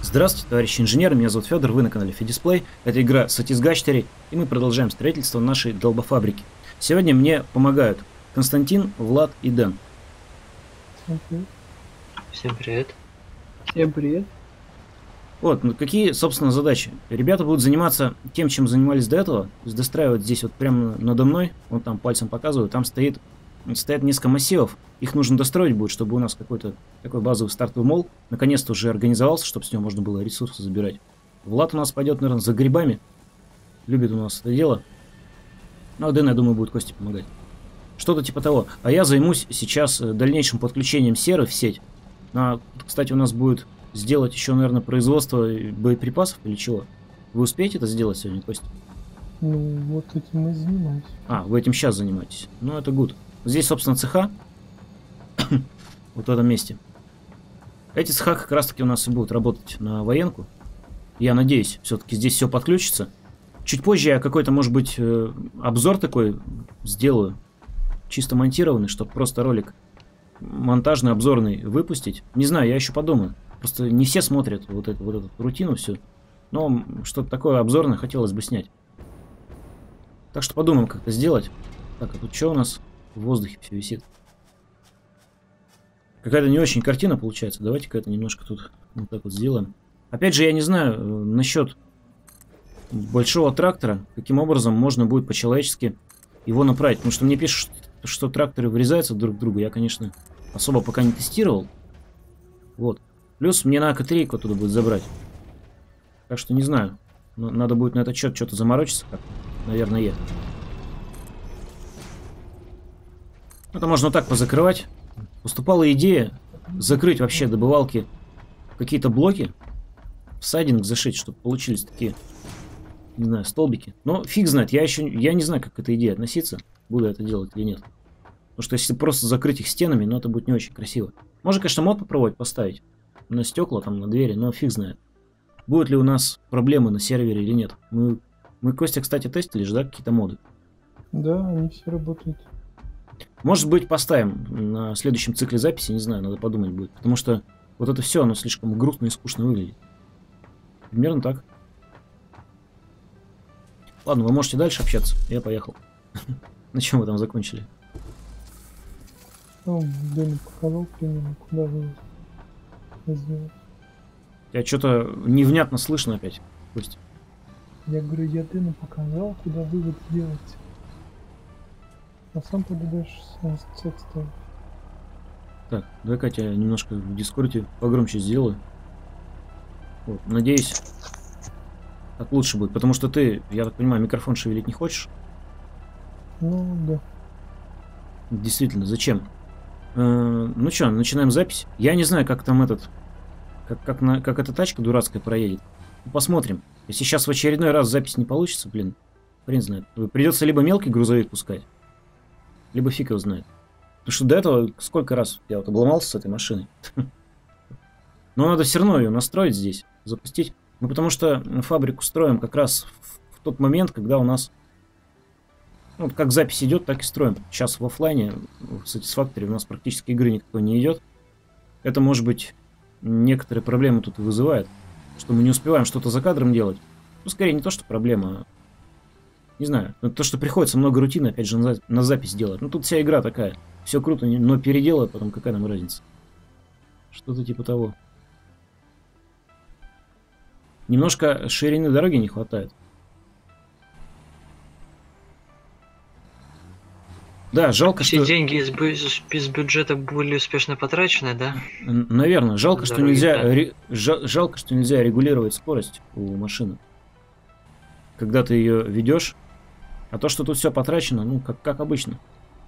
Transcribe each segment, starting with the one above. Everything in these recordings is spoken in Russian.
Здравствуйте, товарищи инженеры, меня зовут Федор, вы на канале Фидисплей. Это игра Satisgastери, и мы продолжаем строительство нашей долбофабрики. Сегодня мне помогают Константин, Влад и Дэн. Всем привет. Всем привет. Вот, ну какие, собственно, задачи? Ребята будут заниматься тем, чем занимались до этого, то есть достраивать здесь вот прямо надо мной, вот там пальцем показываю, там стоят несколько массивов, их нужно достроить будет, чтобы у нас какой-то такой базовый стартовый мол наконец-то уже организовался, чтобы с него можно было ресурсы забирать. Влад у нас пойдет, наверное, за грибами, любит у нас это дело, ну а Дэн, я думаю, будет Косте помогать. Что-то типа того. А я займусь сейчас дальнейшим подключением серы в сеть. Кстати, у нас будет сделать еще, наверное, производство боеприпасов или чего. Вы успеете это сделать сегодня, Костя? Ну, вот этим и занимаюсь. А, вы этим сейчас занимаетесь. Ну, это good. Здесь, собственно, цеха. Вот в этом месте. Эти цеха как раз-таки у нас и будут работать на военку. Я надеюсь, все-таки здесь все подключится. Чуть позже я какой-то, может быть, обзор такой сделаю. Чисто монтированный, чтобы просто ролик монтажный, обзорный выпустить. Не знаю, я еще подумаю. Просто не все смотрят вот эту рутину всю. Но что-то такое обзорное хотелось бы снять. Так что подумаем, как это сделать. Так, а тут что у нас в воздухе все висит? Какая-то не очень картина получается. Давайте-ка это немножко тут вот так вот сделаем. Опять же, я не знаю насчет большого трактора, каким образом можно будет по-человечески его направить. Потому что мне пишут, что тракторы врезаются друг в друга. Я, конечно, особо пока не тестировал. Вот. Плюс мне на АК-3 оттуда будет забрать. Так что не знаю. Но надо будет на этот счет что-то заморочиться как-то. Наверное. Это можно так позакрывать. Поступала идея закрыть вообще добывалки какие-то блоки, в сайдинг зашить, чтобы получились такие, не знаю, столбики. Но фиг знает, я не знаю, как к этой идее относиться, буду это делать или нет. Потому что если просто закрыть их стенами, ну это будет не очень красиво. Можно, конечно, мод попробовать поставить на стекла, там, на двери, но фиг знает. Будут ли у нас проблемы на сервере или нет. Мы Костя, кстати, тестили же, да, какие-то моды? Да, они все работают. Может быть, поставим на следующем цикле записи, не знаю, надо подумать будет. Потому что вот это все, оно слишком грустно и скучно выглядит. Примерно так. Ладно, вы можете дальше общаться, я поехал. На чем вы там закончили? Ну, Дэн показал примерно, куда вы сделать. Я что-то невнятно слышно опять, Костя. Я говорю, я Дэну показал, куда вывод сделать. А сам тогда дальше цех ставить. Так, давай-ка я немножко в дискорде погромче сделаю. Вот, надеюсь, так лучше будет. Потому что ты, я так понимаю, микрофон шевелить не хочешь? Ну, да. Действительно, зачем? Ну что, начинаем запись. Я не знаю, как там как эта тачка дурацкая проедет. Посмотрим. Если сейчас в очередной раз запись не получится, блин, хрен знает. Придется либо мелкий грузовик пускать, либо фиг его знает. Потому что до этого сколько раз я вот обломался с этой машиной. Но надо все равно ее настроить здесь, запустить. Ну потому что фабрику строим как раз в тот момент, когда у нас, ну, как запись идет, так и строим. Сейчас в оффлайне в Satisfactory у нас практически игры никакой не идет. Это, может быть, некоторые проблемы тут и вызывает, что мы не успеваем что-то за кадром делать. Ну, скорее не то, что проблема, не знаю, но то, что приходится много рутины, опять же, на запись делать. Ну, тут вся игра такая. Все круто, но переделать потом, какая нам разница. Что-то типа того. Немножко ширины дороги не хватает. Да, жалко, Все что... деньги из бюджета были успешно потрачены, да? Наверное, жалко, что Дороги, нельзя, жалко, что нельзя регулировать скорость у машины. Когда ты ее ведешь. А то, что тут все потрачено, ну, как обычно.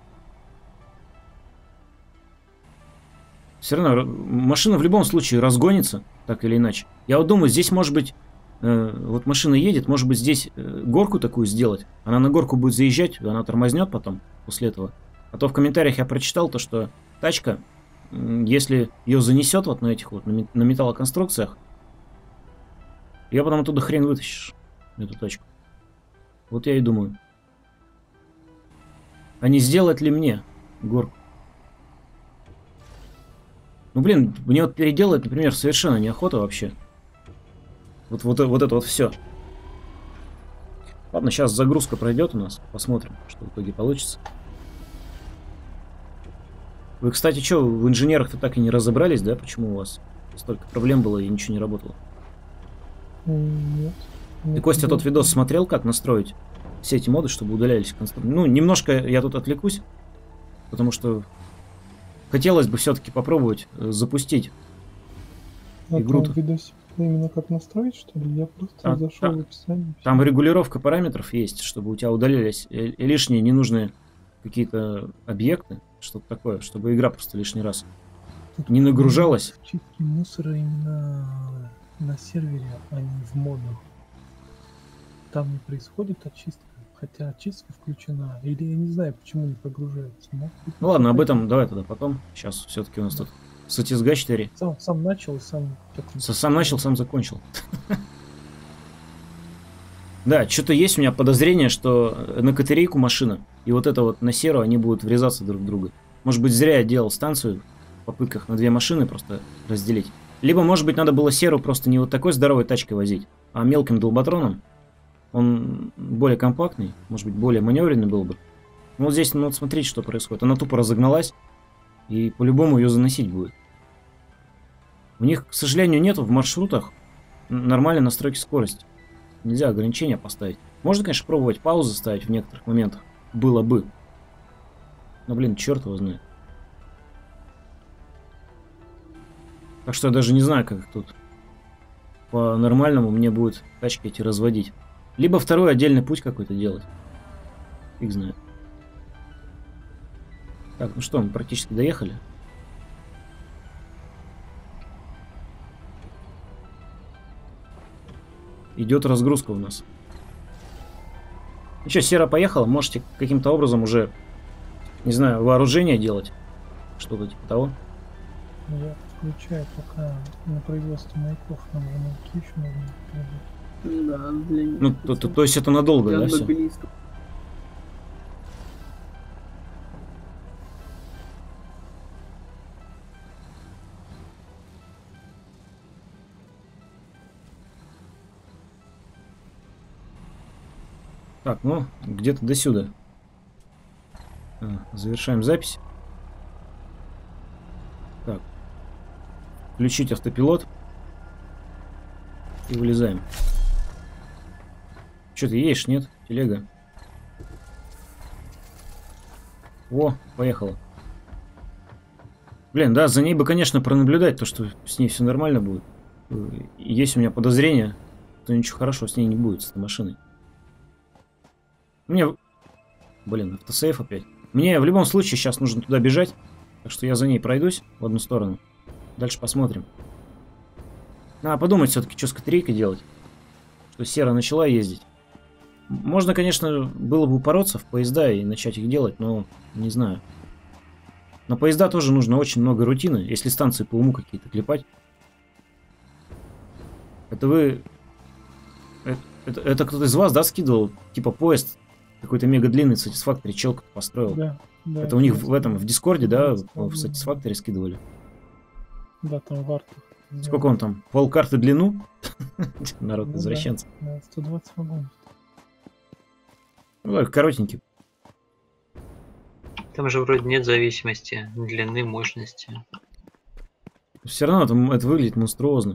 Все равно машина в любом случае разгонится, так или иначе. Я вот думаю, здесь может быть, вот машина едет, может быть здесь горку такую сделать. Она на горку будет заезжать, она тормознет потом, после этого. А то в комментариях я прочитал то, что тачка, если ее занесет вот на этих вот, на металлоконструкциях, ее потом оттуда хрен вытащишь, эту тачку. Вот я и думаю. А не сделать ли мне горку? Ну, блин, мне вот переделать, например, совершенно неохота вообще. Вот это вот все. Ладно, сейчас загрузка пройдет у нас. Посмотрим, что в итоге получится. Вы, кстати, что, в инженерах-то так и не разобрались, да? Почему у вас столько проблем было и ничего не работало? Нет. Ты, Костя, тот видос смотрел, как настроить все эти моды, чтобы удалялись конструкторы? Ну, немножко я тут отвлекусь, потому что хотелось бы все-таки попробовать запустить игру. Там видосик именно как настроить, что ли? Я просто зашел в описание. Там регулировка параметров есть, чтобы у тебя удалялись лишние ненужные какие-то объекты, что-то такое, чтобы игра просто лишний раз Тут не нагружалась. Чистки мусора именно на сервере, а не в модах. Там не происходит очистка, хотя очистка включена. Или я не знаю, почему не прогружается. Ну ладно, об этом давай тогда потом. Сейчас все-таки у нас тут Сатисга 4. Сам начал, сам... Сам начал, сам закончил. Да, что-то есть у меня подозрение, что на катерейку машина и вот это вот на серу они будут врезаться друг в друга. Может быть, зря я делал станцию в попытках на две машины просто разделить. Либо, может быть, надо было серу просто не вот такой здоровой тачкой возить, а мелким долботроном. Он более компактный, может быть, более маневренный был бы. Но вот здесь, ну вот смотрите, что происходит. Она тупо разогналась, и по-любому ее заносить будет. У них, к сожалению, нету в маршрутах нормальной настройки скорости. Нельзя ограничения поставить. Можно, конечно, пробовать паузы ставить в некоторых моментах. Было бы. Но, блин, черт его знает. Так что я даже не знаю, как тут по-нормальному мне будет тачки эти разводить. Либо второй отдельный путь какой-то делать. Фиг знает. Так, ну что, мы практически доехали. Идет разгрузка у нас. Ну что, сера поехала, можете каким-то образом уже, не знаю, вооружение делать. Что-то типа того. Я включаю пока на производство маяков, нам маяки еще нужно. Да, для них. Ну, то есть это надолго, да, все? Так, ну, где-то до сюда. Завершаем запись. Так. Включить автопилот. И вылезаем. Что ты едешь, нет? Телега. О, поехала. Блин, да, за ней бы, конечно, пронаблюдать, то, что с ней все нормально будет. Есть у меня подозрение, что ничего хорошего с ней не будет, с этой машиной. Мне... Блин, автосейф опять. Мне в любом случае сейчас нужно туда бежать. Так что я за ней пройдусь в одну сторону. Дальше посмотрим. Надо подумать все-таки, что с катерейкой делать. Что сера начала ездить. Можно, конечно, было бы упороться в поезда и начать их делать, но не знаю. На поезда тоже нужно очень много рутины, если станции по уму какие-то клепать. Это вы... Это кто-то из вас, да, скидывал? Типа поезд какой-то мега длинный Satisfactory челка построил. Да, да. Это у них в этом, в Дискорде, да, в Satisfactory скидывали? Да, там в артах. Сколько он там? Полкарты длину? Народ Ну извращенцы. Да, 120 вагонов. Ну, коротенький. Там же вроде нет зависимости длины, мощности. Все равно это выглядит монструозно.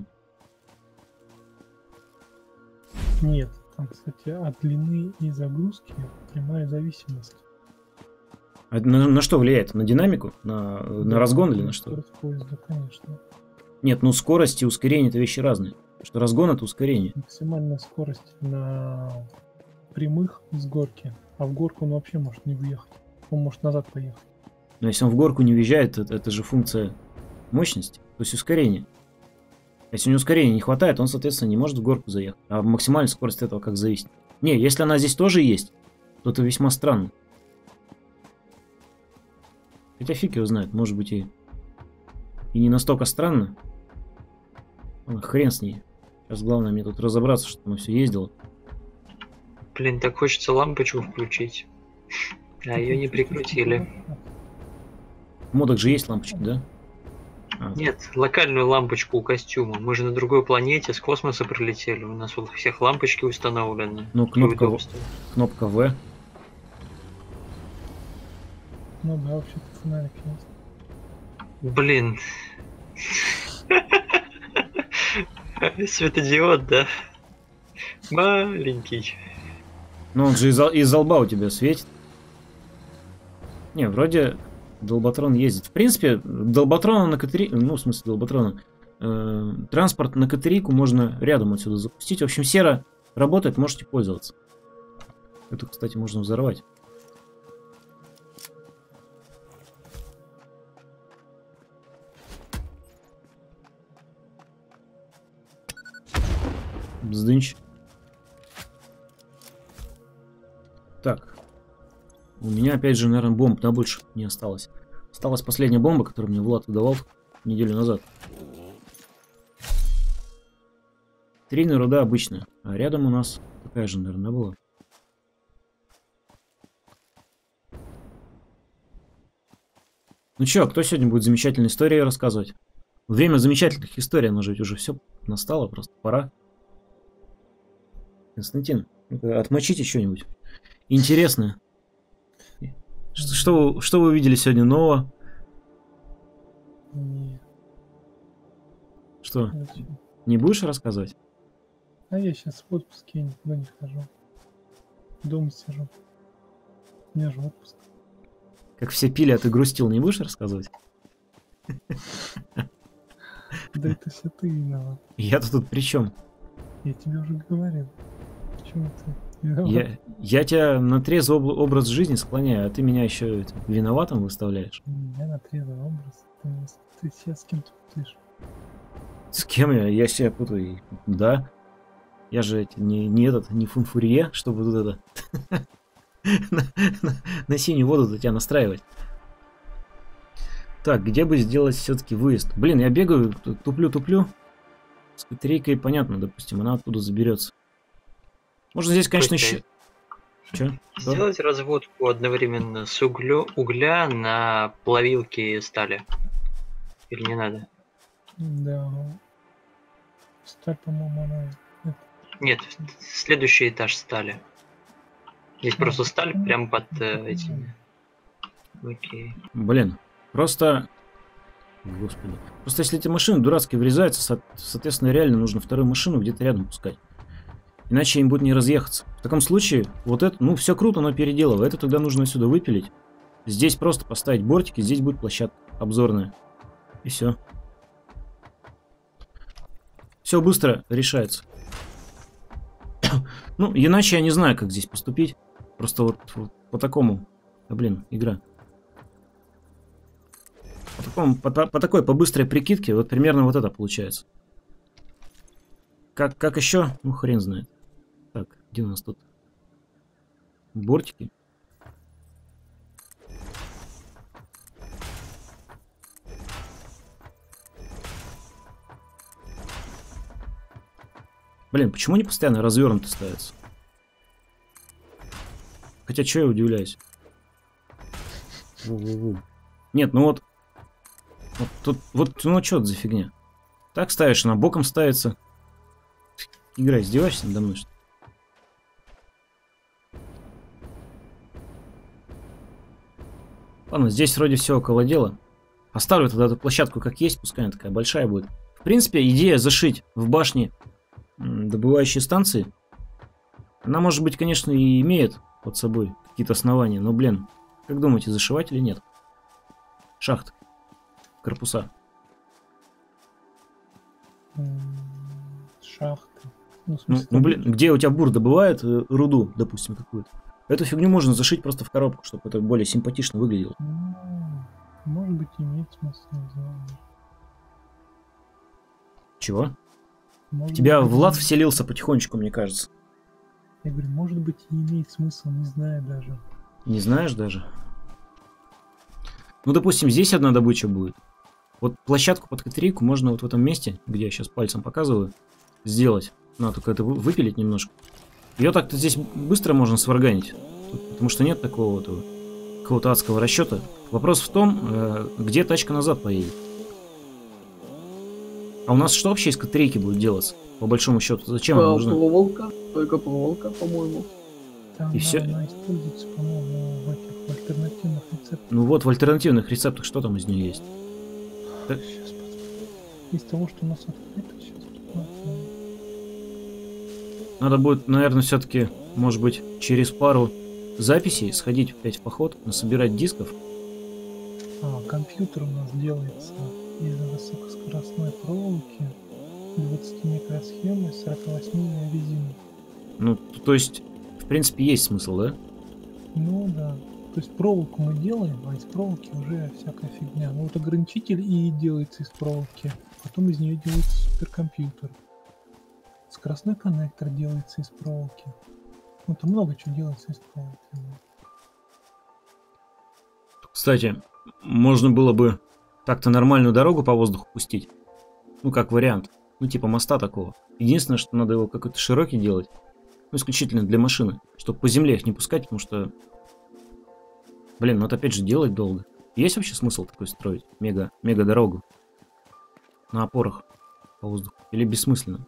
Нет, там, кстати, от длины и загрузки прямая зависимость. А на что влияет? На динамику? На разгон или на что? Скорость поезда, конечно. Нет, ну скорость и ускорение это вещи разные. Что разгон это ускорение. Максимальная скорость на прямых с горки, а в горку он вообще может не въехать. Он может назад поехать. Но если он в горку не въезжает, это же функция мощности, то есть ускорение. Если у него ускорения не хватает, он, соответственно, не может в горку заехать. А максимальная скорость этого как зависит? Не, если она здесь тоже есть, то это весьма странно. Хотя фиг его знает, может быть и не настолько странно. Хрен с ней. Сейчас главное мне тут разобраться, чтобы оно все ездило. Блин, так хочется лампочку включить. А ее не прикрутили. В модах же есть лампочки, да? Нет, локальную лампочку у костюма. Мы же на другой планете, с космоса прилетели. У нас вот у всех лампочки установлены. Ну, Для кнопка удобства. В. Ну да, вообще-то фонарик есть. Блин. Светодиод, да? Маленький. Ну, он же из-за лба у тебя светит. Не, вроде долботрон ездит. В принципе, долботрона на К3... Ну, в смысле, долботрона. Транспорт на К3 можно рядом отсюда запустить. В общем, сера работает, можете пользоваться. Эту, кстати, можно взорвать. Бздынч. Так. У меня, опять же, наверное, бомб на больше не осталось. Осталась последняя бомба, которую мне Влад выдавал неделю назад. Трийная руда обычная. А рядом у нас такая же, наверное, была. Ну чё, кто сегодня будет замечательные истории рассказывать? Время замечательных историй, оно же ведь уже все настало, просто пора. Константин, отмочите что-нибудь интересное. Что вы увидели сегодня нового? Не. Что, Зачем? не будешь рассказывать? А я сейчас в отпуске, я никуда не хожу. Дома сижу. У меня же отпуск. Как все пили, а ты грустил, не будешь рассказывать? Да это все ты виноват. Я-то тут при чем? Я тебе уже говорил. Почему ты виноват? Я тебя на трезвый образ жизни склоняю, а ты меня еще виноватым выставляешь. Я на трезвый образ. Ты сейчас с кем-то путаешь. С кем я? Я себя путаю. Да. Я же не фунфурье, чтобы вот это на синюю воду тебя настраивать. Так, где бы сделать все-таки выезд? Блин, я бегаю, туплю. С К3-кой понятно, допустим, она оттуда заберется. Можно здесь, конечно, еще... Че? Сделать разводку одновременно с угля на плавилке стали. Или не надо? Да. Сталь, по-моему, она... Нет, следующий этаж стали. Здесь просто сталь прямо под этими. Окей. Блин, просто... Господи. Просто если эти машины дурацкие врезаются, соответственно, реально нужно вторую машину где-то рядом пускать. Иначе им будет не разъехаться. В таком случае, вот это, ну, все круто, но переделывай. Это тогда нужно отсюда выпилить. Здесь просто поставить бортики, здесь будет площадка обзорная. И все. Все быстро решается. Ну, иначе я не знаю, как здесь поступить. Просто вот по такому... А, блин, игра. По такой, по быстрой прикидке, вот примерно вот это получается. Как еще? Ну, хрен знает. Так, где у нас тут бортики? Блин, почему они постоянно развернуты ставятся? Хотя, что я удивляюсь? Нет, ну вот тут, вот, ну что это за фигня? Так ставишь, она боком ставится. Игра, издеваешься надо мной, что ли? Ладно, здесь вроде все около дела. Оставлю тогда эту площадку как есть, пускай она такая большая будет. В принципе, идея зашить в башне добывающие станции, она, может быть, конечно, и имеет под собой какие-то основания, но, блин, как думаете, зашивать или нет? Шахты, корпуса. Шахты. Ну, Ну, блин, где у тебя бур добывает руду, допустим, какую-то. Эту фигню можно зашить просто в коробку, чтобы это более симпатично выглядело. Может быть, имеет смысл, не знаю. Чего? Может В тебя быть, Влад вселился потихонечку, мне кажется. Я говорю, может быть, и имеет смысл, не знаю даже. Не знаешь даже? Ну, допустим, здесь одна добыча будет. Вот площадку под К3 можно вот в этом месте, где я сейчас пальцем показываю, сделать. Надо только это выпилить немножко. Ее так-то здесь быстро можно сварганить. Потому что нет такого вот какого-то адского расчета. Вопрос в том, где тачка назад поедет. А у нас что вообще из батарейки будет делаться? По большому счету, зачем она нужна? Проволока, только проволока, по-моему. Там И всё? она используется, по-моему, в этих в альтернативных рецептах. Ну вот, в альтернативных рецептах что там из нее есть? Так. Сейчас посмотрим. Из того, что у нас открыто, сейчас посмотрим. Надо будет, наверное, все-таки, может быть, через пару записей сходить опять в поход, насобирать дисков. Компьютер у нас делается из высокоскоростной проволоки, 20 микросхемы, 48 резины. Ну, то есть, в принципе, есть смысл, да? Ну да. То есть проволоку мы делаем, а из проволоки уже всякая фигня. Ну вот ограничитель и делается из проволоки. Потом из нее делается суперкомпьютер. Скоростной коннектор делается из проволоки. Ну там много чего делается из проволоки. Кстати, можно было бы так-то нормальную дорогу по воздуху пустить. Ну, как вариант. Ну, типа моста такого. Единственное, что надо его какой-то широкий делать. Ну, исключительно для машины. Чтобы по земле их не пускать, потому что... Блин, ну это опять же делать долго. Есть вообще смысл такой строить? Мега дорогу. На опорах по воздуху. Или бессмысленно?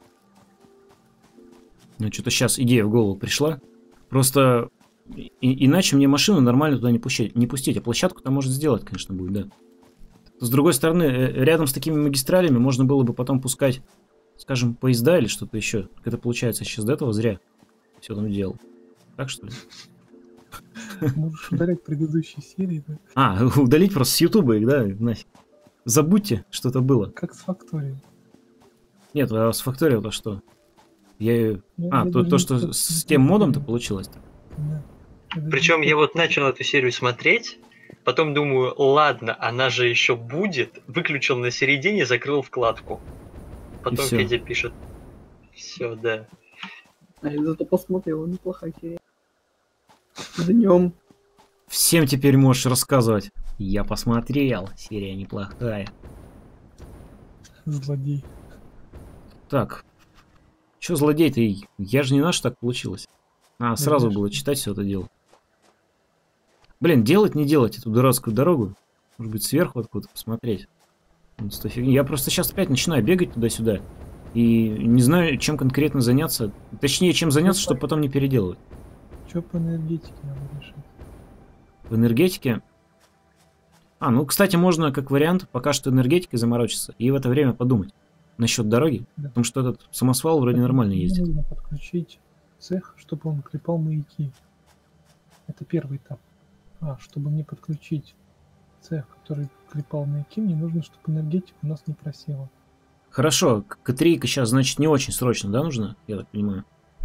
Ну, что-то сейчас идея в голову пришла. Просто... иначе мне машину нормально туда не пустить. А площадку там может сделать, конечно, будет, да. С другой стороны, рядом с такими магистралями можно было бы потом пускать, скажем, поезда или что-то еще. Так это получается сейчас до этого зря все там делал. Так что ли? Можешь удалять предыдущие серии, да? Удалить просто с Ютуба их, да? Нафиг. Забудьте, что это было. Как с факторией. Нет, а с факторией то что? Я Я то, даже что не с тем модом-то получилось-то? Да. Причем я вот начал эту серию смотреть, потом думаю, ладно, она же еще будет, выключил на середине, закрыл вкладку. Потом всё. Федя пишет, все, да. А я зато посмотрел, неплохая серия. Днем. Всем теперь можешь рассказывать. Я посмотрел, серия неплохая. Злодей. Так. Че злодей-то? Я же не наш, так получилось. Сразу Конечно. было читать все это дело. Блин, делать, не делать эту дурацкую дорогу. Может быть, сверху откуда-то посмотреть. Я просто сейчас опять начинаю бегать туда-сюда. И не знаю, чем конкретно заняться. Точнее, чем заняться, чтобы потом не переделывать. Что по энергетике надо решить? В энергетике... ну, кстати, можно, как вариант, пока что энергетикой заморочиться и в это время подумать насчет дороги. Да. Потому что этот самосвал вроде нормально ездит. Нужно подключить цех, чтобы он клепал маяки. Это первый этап. Чтобы мне подключить цех, который клепал маяки, мне нужно, чтобы энергетика у нас не просела. Хорошо, К3 сейчас, значит, не очень срочно, да, нужна? Я так понимаю.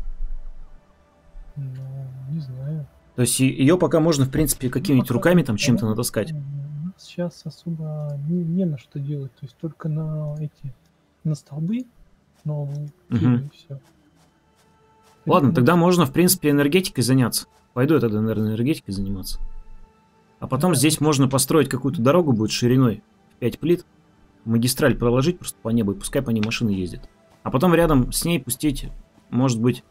Ну, не знаю. То есть ее пока можно, в принципе, какими-нибудь руками там чем-то натаскать. У нас сейчас особо не на что делать. То есть только на столбы новые. Мгм. И все. Ладно, тогда можно, в принципе, энергетикой заняться. Пойду я тогда, наверное, энергетикой заниматься. А потом Да, здесь можно построить какую-то дорогу, будет шириной в 5 плит. Магистраль проложить просто по небу, и пускай по ней машины ездят. А потом рядом с ней пустить, может быть,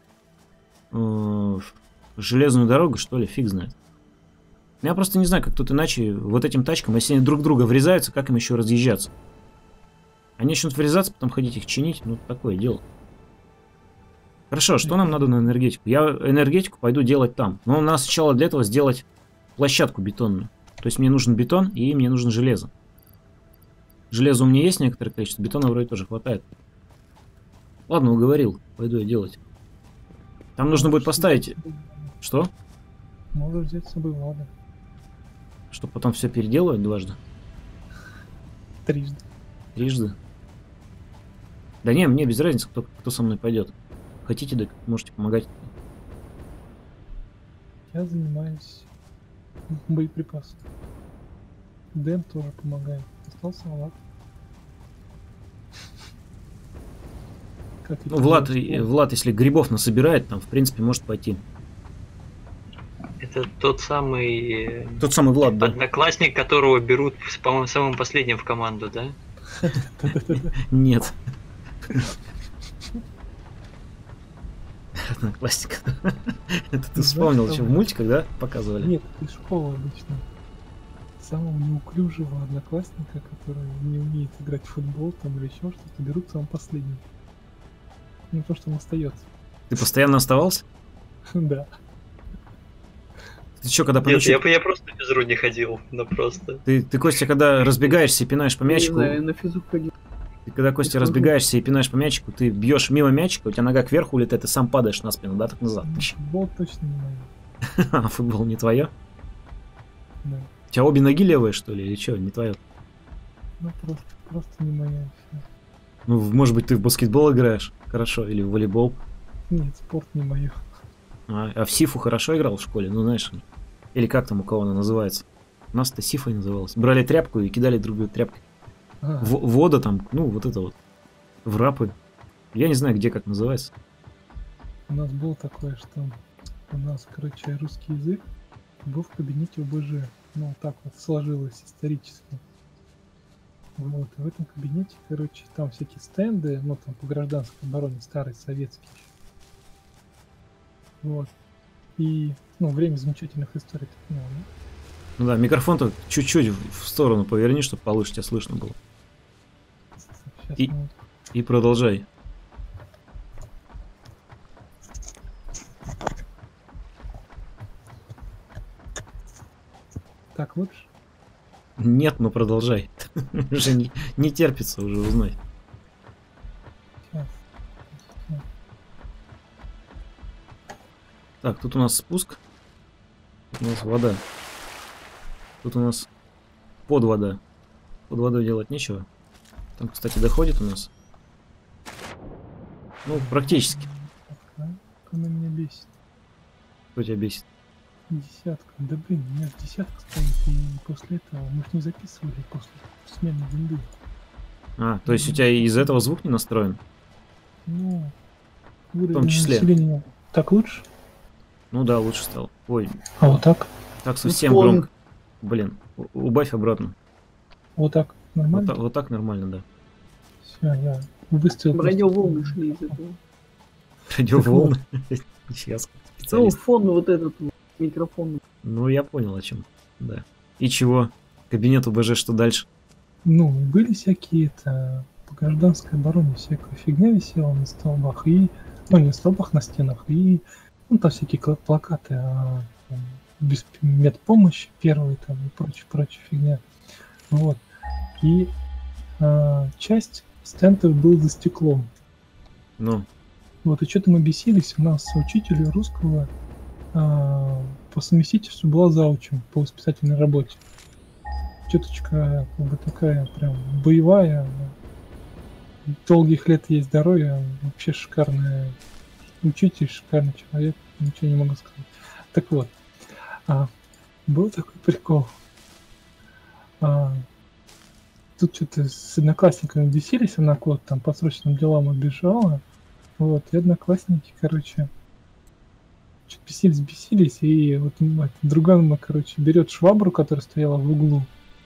железную дорогу, что ли, фиг знает. Я просто не знаю, как тут иначе вот этим тачкам, если они друг в друга врезаются, как им еще разъезжаться. Они начнут врезаться, потом ходить их чинить, ну, такое дело. Хорошо, что нам надо на энергетику? Я энергетику пойду делать там. Но надо сначала для этого сделать площадку бетонную. То есть мне нужен бетон и мне нужно железо. Железа у меня есть некоторое количество, бетона вроде тоже хватает. Ладно, уговорил. Пойду я делать. Там нужно будет поставить... Что? Можешь взять с собой Влада. Чтобы потом все переделывать дважды? Трижды. Трижды? Да не, мне без разницы, кто со мной пойдет. Хотите, так можете помогать. Я занимаюсь боеприпасом. Дэн тоже помогает. Остался Влад. Как Ну, Влад, если грибов насобирает, там, в принципе, может пойти. Это тот самый Тот самый Влад, да? одноклассник, которого берут, по-моему, самым последним в команду, да? Нет. Одноклассник. Это ты вспомнил, что в мультиках, да, показывали? Нет, из школы обычно. самого неуклюжего одноклассника, который не умеет играть в футбол там или еще что-то, берут самым последним. Ну то, что он остается. Ты постоянно оставался? Да. Ты что, когда по Нет, мячу... я просто без руки ходил, но просто. Ты, Костя, когда разбегаешься и пинаешь по Не мячику... знаю, я на физук ходил. Ты когда, Костя, Расскажу. разбегаешься и пинаешь по мячику, ты бьешь мимо мячика, у тебя нога кверху улетает, и сам падаешь на спину, да, так назад. Футбол точно не мое. А футбол не твое? Да. У тебя обе ноги левые, что ли, или что, не твое? Ну просто не моя. Всё. Ну, может быть, ты в баскетбол играешь хорошо, или в волейбол. Нет, спорт не мое. А в сифу хорошо играл в школе, ну, знаешь, или как там у кого она называется? У нас-то сифой называлось. Брали тряпку и кидали друг друга тряпкой. Вода там, ну, вот это вот, в рапы. Я не знаю, где как называется. У нас было такое, что у нас, короче, русский язык был в кабинете ОБЖ. Ну, так вот сложилось исторически. Вот, и в этом кабинете, короче, там всякие стенды, ну, там по гражданской обороне, старые, советские. Вот. И, ну, время замечательных историй. Так, ну, да? Ну да, микрофон-то чуть-чуть в сторону поверни, чтобы получше тебя слышно было. Сейчас И- мы- И продолжай. Так лучше? Нет, но продолжай. Уже не терпится уже узнать. Сейчас. Так, тут у нас спуск. Тут у нас вода. Тут у нас под вода. Под водой делать нечего. Там, кстати, доходит у нас. Ну, практически. Так, она меня бесит. Кто тебя бесит? Десятка. Да блин, у меня же десятка стоит, и после этого мы ж не записывали после смены винды. А, то есть у тебя из-за этого звук не настроен? Ну, уровень том числе. населения. Так лучше? Ну да, лучше стало. Ой, А вот так? так совсем фон. громко. Блин, убавь обратно. Вот так? Нормально? Вот так нормально, да. Все, я выставил. просто- Радиоволны шли из этого. Радиоволны. Сейчас Ну, специалист. фон вот этот вот, микрофон. Ну, я понял, о чем. Да. И чего? Кабинет УБЖ, что дальше? Ну, были всякие-то по гражданской обороне всякая фигня висела на столбах и... Ну, не на столбах, на стенах. И... Ну, там всякие плакаты там, без медпомощи первые там и прочая фигня. Вот. И часть стендов был за стеклом. Ну, Вот, и что-то мы бесились. У нас учитель русского по совместительству была заучем по воспитательной работе. Теточка как бы такая прям боевая. Долгих лет ей здоровья. Вообще шикарная учитель, шикарный человек. Ничего не могу сказать. Так вот, был такой прикол. Тут что-то с одноклассниками бесились, она куда-то там по срочным делам убежала. Вот, и одноклассники, короче, что-то бесились, и вот другая моя, короче, берет швабру, которая стояла в углу,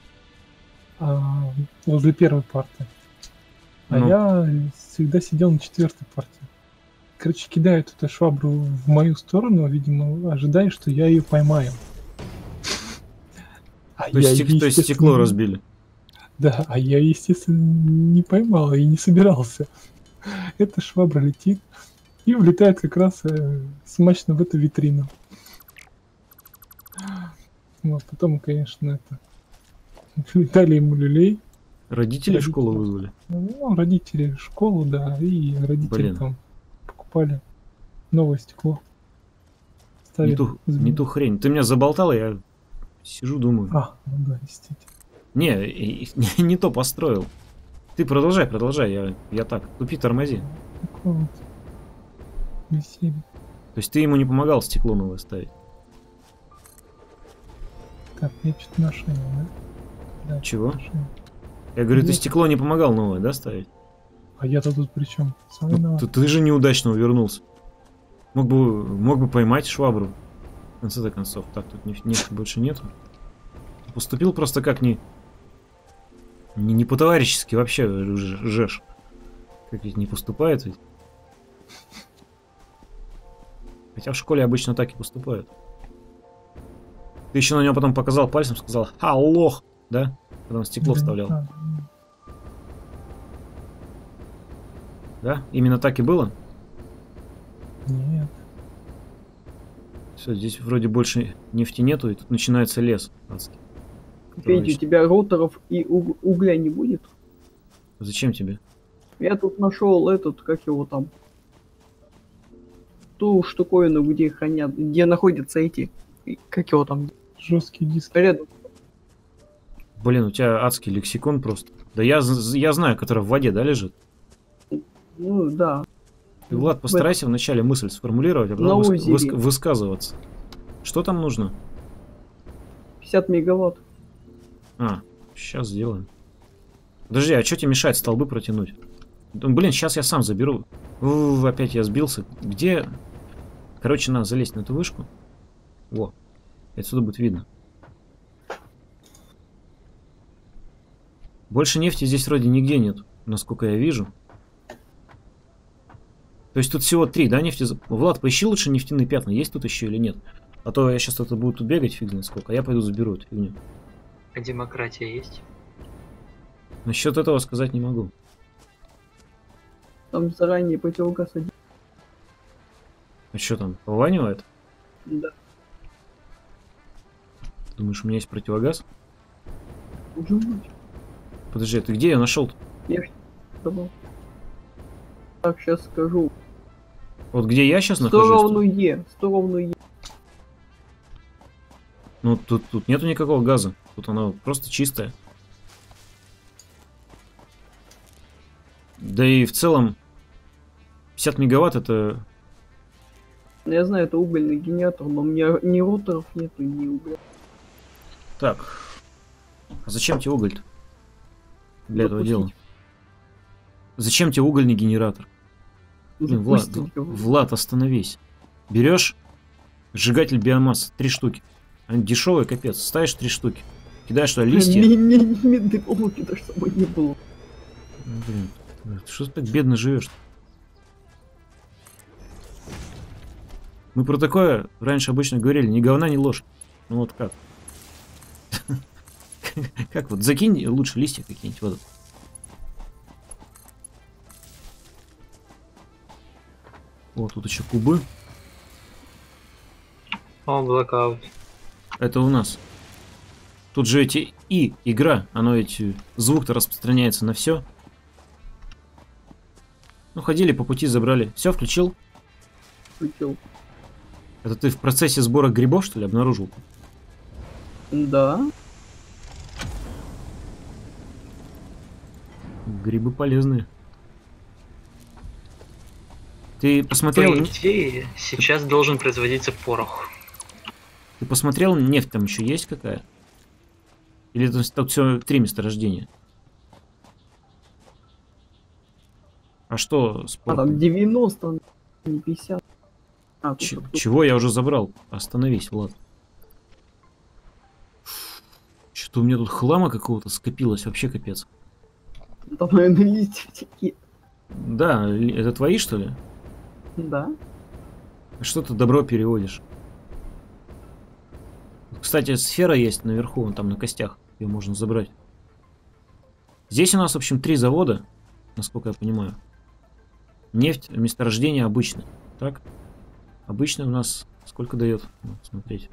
возле первой парты. А Ну. я всегда сидел на четвертой парте. Короче, кидает эту швабру в мою сторону, видимо, ожидая, что я ее поймаю. то есть стекло естественно, разбили. Да, а я, естественно, не поймал и не собирался. Эта швабра летит и улетает как раз смачно в эту витрину. Вот, потом, конечно, дали ему люлей. Родители в школу вызвали. Ну, родители в школу, да, и родители Блин. там покупали новое стекло. Не Ставили, ту, заменили. хрень. Ты меня заболтал, я сижу, думаю. Ну да, действительно. Не то построил. Ты продолжай, я так. Тупи, тормози. Такое вот веселье. То есть ты ему не помогал стекло новое ставить? Так, я что-то нашел, да? Да, Чего? нашел. Я говорю, ты Нет. стекло не помогал новое, да, ставить? А я-то тут при чем? Сам Ну, виноват. ты же неудачно увернулся. Мог бы поймать швабру. В конце концов. Так, тут нефти больше нету. Поступил просто как не по-товарищески вообще жешь. Как ведь не поступает ведь. Хотя в школе обычно так и поступают. Ты еще на него потом показал пальцем, сказал: «Ха, лох!» Да? Когда он стекло Да вставлял. никак. Да? Именно так и было? Нет. Все, здесь вроде больше нефти нету, и тут начинается лес. адский. Петя, у тебя роторов и угля не будет? Зачем тебе? Я тут нашел этот, как его там, ту штуковину, где хранят, где находятся эти, как его там, Жесткий диск. рядом. Блин, у тебя адский лексикон просто. Да я знаю, который в воде, да, лежит? Ну да. Ты, Влад, постарайся вначале мысль сформулировать, а потом На озере. высказываться. Что там нужно? 50 мегаватт. А, сейчас сделаем. Подожди, а что тебе мешает столбы протянуть? Да, блин, сейчас я сам заберу. Опять я сбился. Где? Короче, надо залезть на эту вышку. Во. Отсюда будет видно. Больше нефти здесь вроде нигде нет, насколько я вижу. То есть тут всего 3, да, нефти? Влад, поищи лучше нефтяные пятна, есть тут еще или нет? А то я сейчас это буду тут бегать, фиг знает сколько, а я пойду заберу эту фигню. А демократия есть? Насчет этого сказать не могу. Там заранее противогаз один. А что там, пованивает? Да. Думаешь, у меня есть противогаз? Может быть. Подожди, ты где я нашел? Я ж давал. Так, сейчас скажу. Вот где я сейчас 100 нахожусь? равно Е. 100 равно Е. Ну, тут нету никакого газа. Тут оно просто чистое. Да и в целом 50 мегаватт это... Я знаю, это угольный генератор, но у меня ни роторов нету, ни угля. Так. А зачем тебе уголь-то? Для этого Запустить. дела. Зачем тебе угольный генератор? Блин, Запустить его. Влад, остановись. Берешь сжигатель биомассы, 3 штуки. Они дешевые, капец. Ставишь 3 штуки. Кидаешь туда листья. Медной полки даже с собой не было. Блин, что ты так бедно живешь? Мы про такое раньше обычно говорили, ни говна, ни ложь. Ну вот как? Как вот, закинь лучше листья какие-нибудь в этот. О, тут еще кубы. О, блокаут. Это у нас. Тут же эти игра, оно эти звук-то распространяется на все. Ну, ходили по пути, забрали. Все, включил? Включил. Это ты в процессе сбора грибов, что ли, обнаружил? Да. Грибы полезные. Ты посмотрел... По идее, сейчас должен производиться порох. Ты посмотрел, нефть там еще есть какая? Или тут все 3 месторождения? А что с А там 90, не 50. А, тут тут- Чего я уже забрал? Остановись, Влад. Что-то у меня тут хлама какого-то скопилось, вообще капец. Там, наверное, листья такие. Да, это твои, что ли? Да. Что ты добро переводишь? Кстати, сфера есть наверху, вон там на костях. Ее можно забрать. Здесь у нас, в общем, 3 завода, насколько я понимаю. Нефть, месторождение обычное. Так? Обычно у нас сколько дает? Ну, смотреть.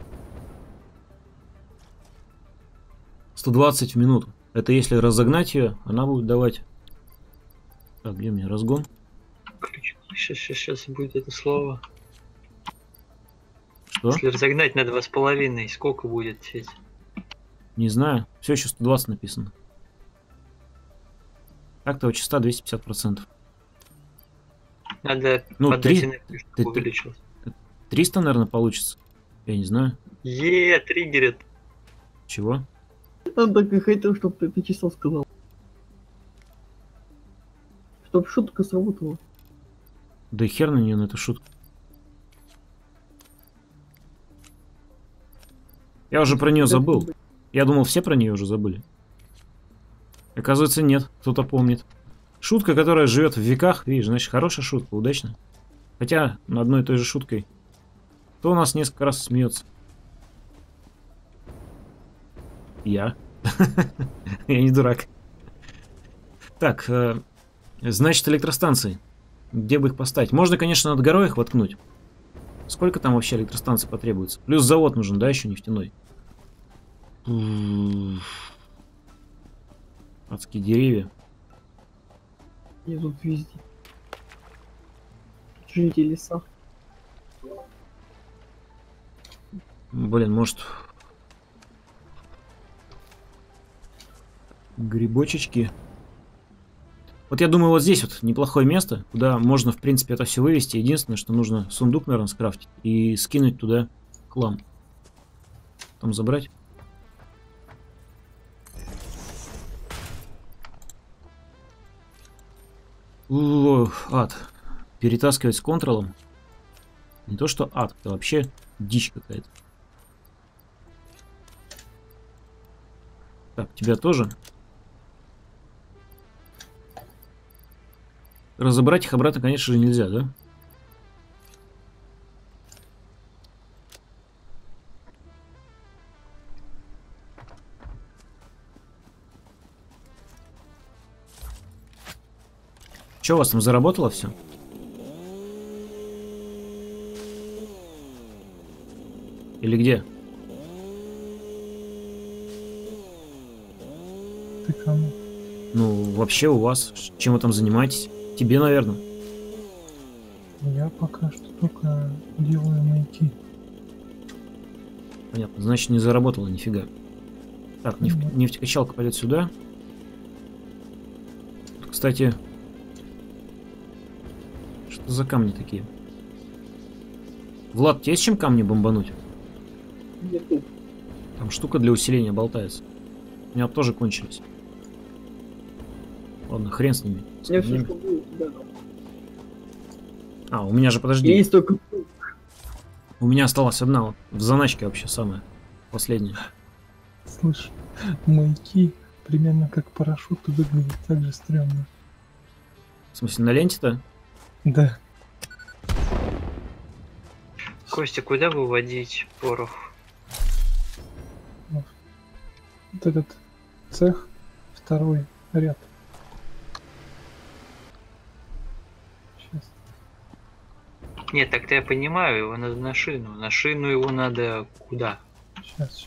120 в минуту. Это если разогнать ее, она будет давать... Так, где у меня разгон? Сейчас будет это слово. Что? Если разогнать на 2,5, сколько будет, Федь? Не знаю. Все еще 120 написано. Так-то частота 250%. Надо Ну, подать 3 энергию, чтобы увеличилось. 300, наверное, получится. Я не знаю. Триггерит. Чего? Он так и хотел, чтобы ты это число сказал. Чтоб шутка сработала. Да и хер на нее, на эту шутку. Я уже про нее забыл. Я думал, все про нее уже забыли. Оказывается, нет. Кто-то помнит. Шутка, которая живет в веках, видишь, значит, хорошая шутка, удачная. Хотя, на одной и той же шуткой. Кто у нас несколько раз смеется? Я. Я не дурак. Так, значит, электростанции. Где бы их поставить? Можно, конечно, над горой их воткнуть. Сколько там вообще электростанций потребуется? Плюс завод нужен, да, еще нефтяной. Адские деревья. Я тут везде. Жить леса. Блин, может... Грибочечки. Вот я думаю, вот здесь вот неплохое место, куда можно, в принципе, это все вывести. Единственное, что нужно сундук, наверное, скрафтить и скинуть туда хлам. Там забрать. Ад. Перетаскивать с контролом. Не то что ад, это вообще дичь какая-то. Так, тебя тоже. Разобрать их обратно, конечно же, нельзя, да? Че у вас там заработало все? Или где? Ты кому? Ну, вообще у вас. Чем вы там занимаетесь? Тебе, наверное. Я пока что только делаю маяки. Понятно. Значит, не заработало нифига. Так, нефтекачалка пойдет сюда. Тут, кстати, что за камни такие? Влад, тебе есть чем камни бомбануть? Нету. Там штука для усиления болтается. У меня тоже кончились. Ладно, хрен с ними. Я все, что было, да. А, у меня же, подожди. Есть только... У меня осталась одна вот в заначке вообще самая последняя. Слышь, маяки примерно как парашюты выглядят так же стрёмно. В смысле, на ленте-то? Да. Костя, куда выводить порох? Вот этот цех, второй ряд. Сейчас. Нет, так-то я понимаю, его надо на шину. На шину его надо куда? Сейчас.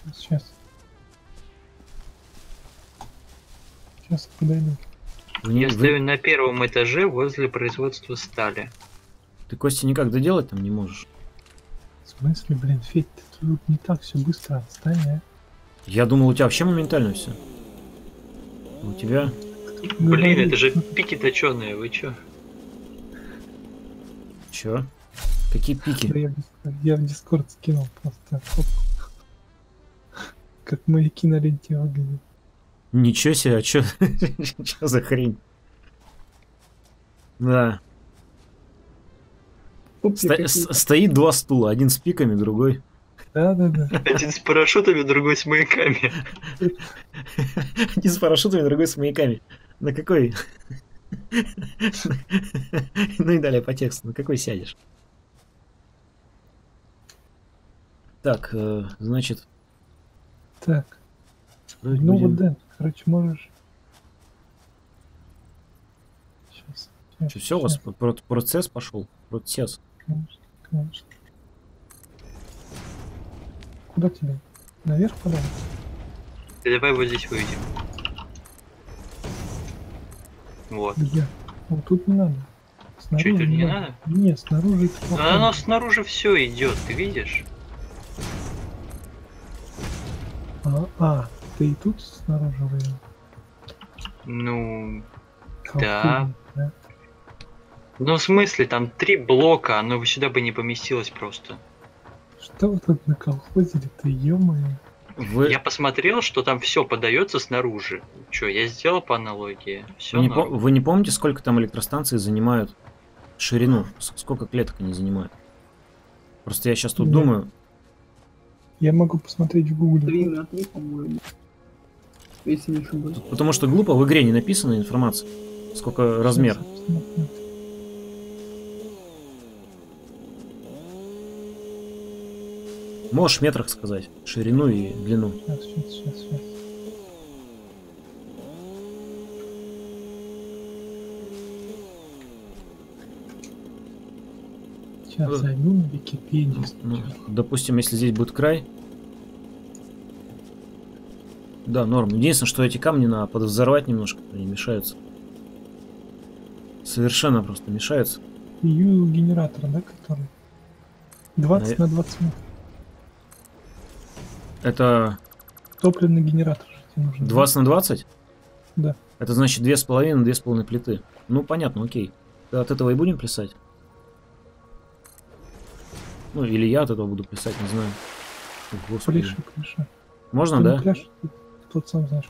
Сейчас подойду. Я стою на первом этаже возле производства стали. Ты, Костя, никак доделать там не можешь. В смысле, блин, Федь, ты тут не так все быстро, отстань, а? Я думал, у тебя вообще моментально все. У тебя... Блин, это же пики точеные, вы чё? Чё? Какие пики? Да я в Дискорд скинул просто фотку. Как маяки на ленте выглядят. Ничего себе, а чё? Чё за хрень? Да. Стоит два стула, один с пиками, другой. Да. Один с парашютами, другой с маяками. Один с парашютами, другой с маяками. На какой? Ну и далее по тексту. На какой сядешь? Так, значит... Так. строить Ну будем. вот да, короче, можешь. Сейчас. Что, все, у вас процесс пошел? Процесс. Конечно. Куда тебе? Наверх подал? Ты давай вот здесь выйдем. Вот. Где? Вот тут не надо. Чё, тут не надо? Нет, снаружи это Но плохо. оно снаружи все идет, ты видишь? Ты и тут снаружи вывел? Ну, Колхозник, да? ну в смысле, там 3 блока, оно сюда бы не поместилось просто. Что вы тут наколхозили-то, ё-моё? Вы, Я посмотрел, что там все подается снаружи. Че, я сделал по аналогии. Все вы не помните, сколько там электростанции занимают ширину? Сколько клеток они занимают? Просто я сейчас тут Нет. думаю. Я могу посмотреть в гугле. 3 на 3, по-моему. Если не ошибаюсь. Потому что глупо, в игре не написана информация. Сколько размер. Нет. Можешь в метрах сказать. Ширину и длину. Сейчас. Сейчас зайду на Википедию. Ну, допустим, если здесь будет край. Да, норм. Единственное, что эти камни надо подвзорвать немножко, они мешаются. Совершенно просто мешаются. Генератор, да, который? 20 на 20 метров. Это Топливный генератор же тебе нужен. 20 на 20? Да. Это значит 2,5 на 2,5 плиты. Ну, понятно, окей. Да, от этого и будем плясать. Ну, или я от этого буду плясать, не знаю. О, Господи. Пляши. Можно, Кто да? не пляшет, тот сам знаешь.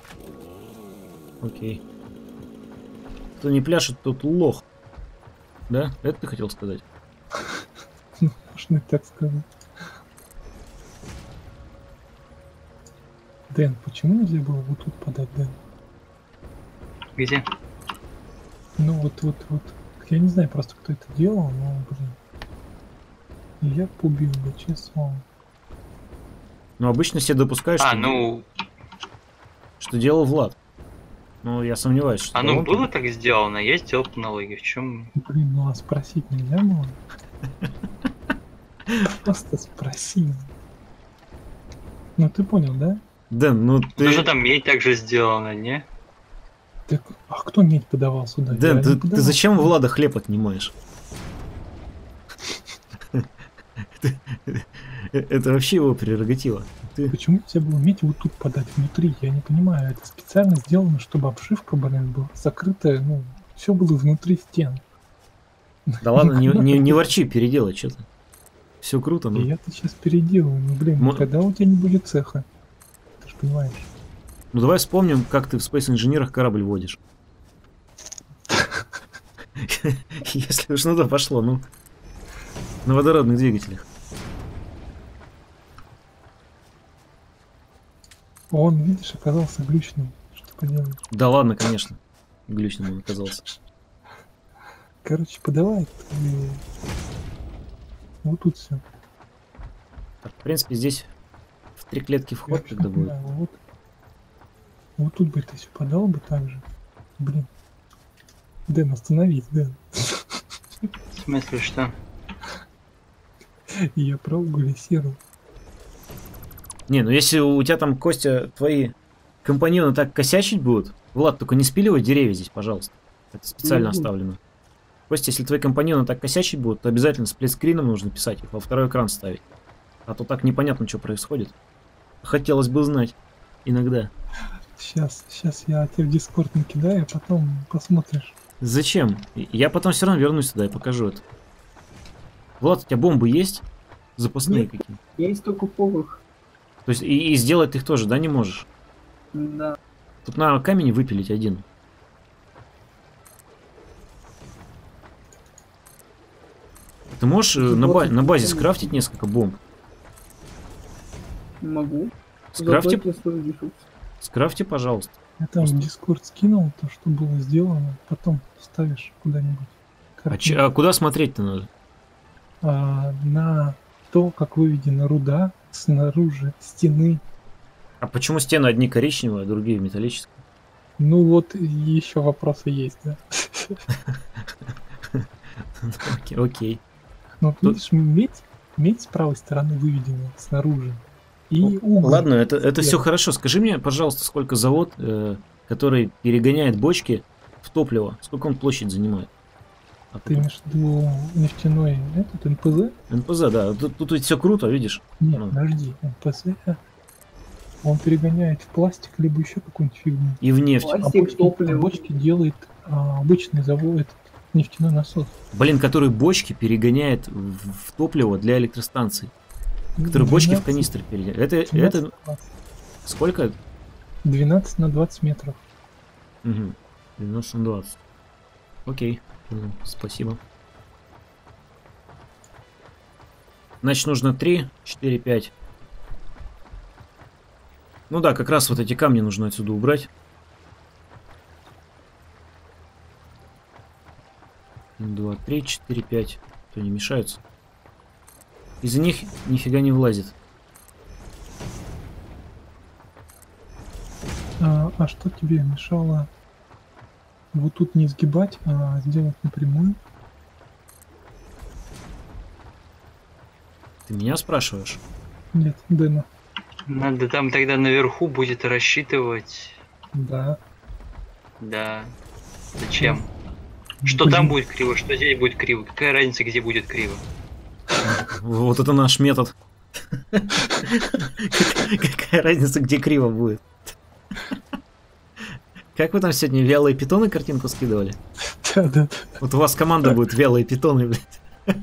Окей. Кто не пляшет, тот лох. Да? Это ты хотел сказать? Можно и так сказать. Дэн, почему нельзя было вот тут подать, Дэн? Где? Ну вот. Я не знаю просто, кто это делал, но, блин. Я побил бы, честно слово. Ну, обычно все допускают, что делал Влад. Ну, я сомневаюсь, что Оно он было так сделано, я сделал по аналогии. В чем? Блин, ну а спросить нельзя было? Просто спроси. Ну ты понял, да? Дэн, ну ты... Даже там медь так же сделана, не? Так, а кто медь подавал сюда? Дэн, Я не ты подавал. зачем у Влада хлеб отнимаешь? Это вообще его прерогатива. Почему тебе было медь вот тут подать внутри? Я не понимаю. Это специально сделано, чтобы обшивка, блин, была закрытая. Ну, все было внутри стен. Да ладно, не ворчи, переделай что-то. Все круто, но... Я-то сейчас переделаю. Ну, блин, когда у тебя не будет цеха? Ты же понимаешь. Ну давай вспомним, как ты в Space Инженерах корабль водишь. Если уж на то пошло, ну. На водородных двигателях. Он, видишь, оказался глючным. Что поделаешь? Да ладно, конечно. Глючным он оказался. Короче, подавай. Вот тут все. Так, в принципе, здесь в 3 клетки вход тогда будет. Вот тут бы ты все подал бы так же. Блин. Дэн, остановись, Дэн. В смысле, что? Я проугулисировал. Не, ну если у тебя там, Костя, твои компаньоны так косячить будут, Влад, только не спиливай деревья здесь, пожалуйста. Это специально оставлено. Костя, если твои компаньоны так косячить будут, то обязательно сплитскрином нужно писать их, во второй экран ставить. А то так непонятно, что происходит. Хотелось бы знать. Иногда. Сейчас я тебе в Дискорд накидаю, а потом посмотришь. Зачем? Я потом все равно вернусь сюда и покажу это. Влад, у тебя бомбы есть? Запасные какие? Есть только порох. То есть и сделать ты их тоже, да, не можешь? Да. Тут надо камень выпилить один. Ты можешь на базе скрафтить несколько бомб? Могу. Скрафти, Зато если ресурс. скрафти, пожалуйста. Я там в Дискорд скинул то, что было сделано, потом ставишь куда-нибудь. А куда смотреть-то надо? На то, как выведена руда снаружи стены. А почему стены одни коричневые, а другие металлические? Ну вот еще вопросы есть, да. Окей. Ну вот видишь, медь с правой стороны выведена снаружи. И уголь. Ладно, это все хорошо. Скажи мне, пожалуйста, сколько завод, который перегоняет бочки в топливо, сколько он площадь занимает? Ты имеешь в виду нефтяной этот НПЗ? НПЗ, да. Тут ведь все круто, видишь? Нет, подожди, НПЗ. Он перегоняет в пластик, либо еще какую-нибудь фигню. И в нефть. Пластик, топливо. Бочки делает обычный завод, этот нефтяной насос. Блин, который бочки перегоняет в топливо для электростанций. Который бочки в канистры перегоняет. Это сколько? 12 на 20 метров. Угу. 12 на 20. Окей. Спасибо. Значит, нужно 3, 4, 5. Ну да, как раз вот эти камни нужно отсюда убрать. 1, 2, 3, 4, 5. То не мешаются. Из-за них нифига не влазит. А что тебе мешало вот тут не сгибать, а сделать напрямую? Ты меня спрашиваешь? Нет, Дэна. Надо там тогда наверху будет рассчитывать. Да. Да. Зачем? Что там будет криво, что здесь будет криво. Какая разница, где будет криво? Вот это наш метод. Какая разница, где криво будет? Как вы там сегодня вялые питоны картинку скидывали? Да. Вот у вас команда будет вялые питоны, блядь.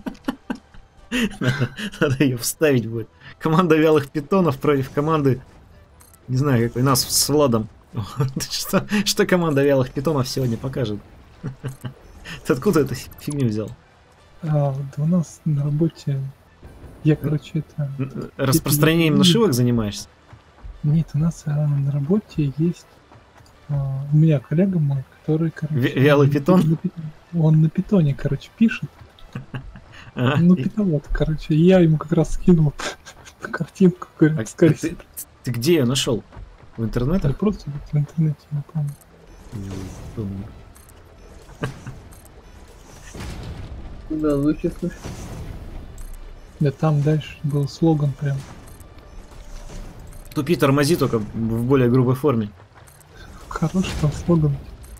Надо ее вставить будет. Команда вялых питонов против команды, не знаю, какой, нас с Владом. Что команда вялых питонов сегодня покажет? Ты откуда эту фигню взял? Да у нас на работе... Я, короче, это... Распространением нашивок занимаешься? Нет, у нас на работе есть... У меня коллега мой, который, короче... Вялый питон? Он на питоне, короче, пишет. Ну, питовод, короче. Я ему как раз скинул картинку, говорю, скорее. Ты где ее нашел? В интернете? Я просто в интернете, не помню. Да, звучит слышно. Да там дальше был слоган прям. Тупи, тормози, только в более грубой форме. Хороший там слоган.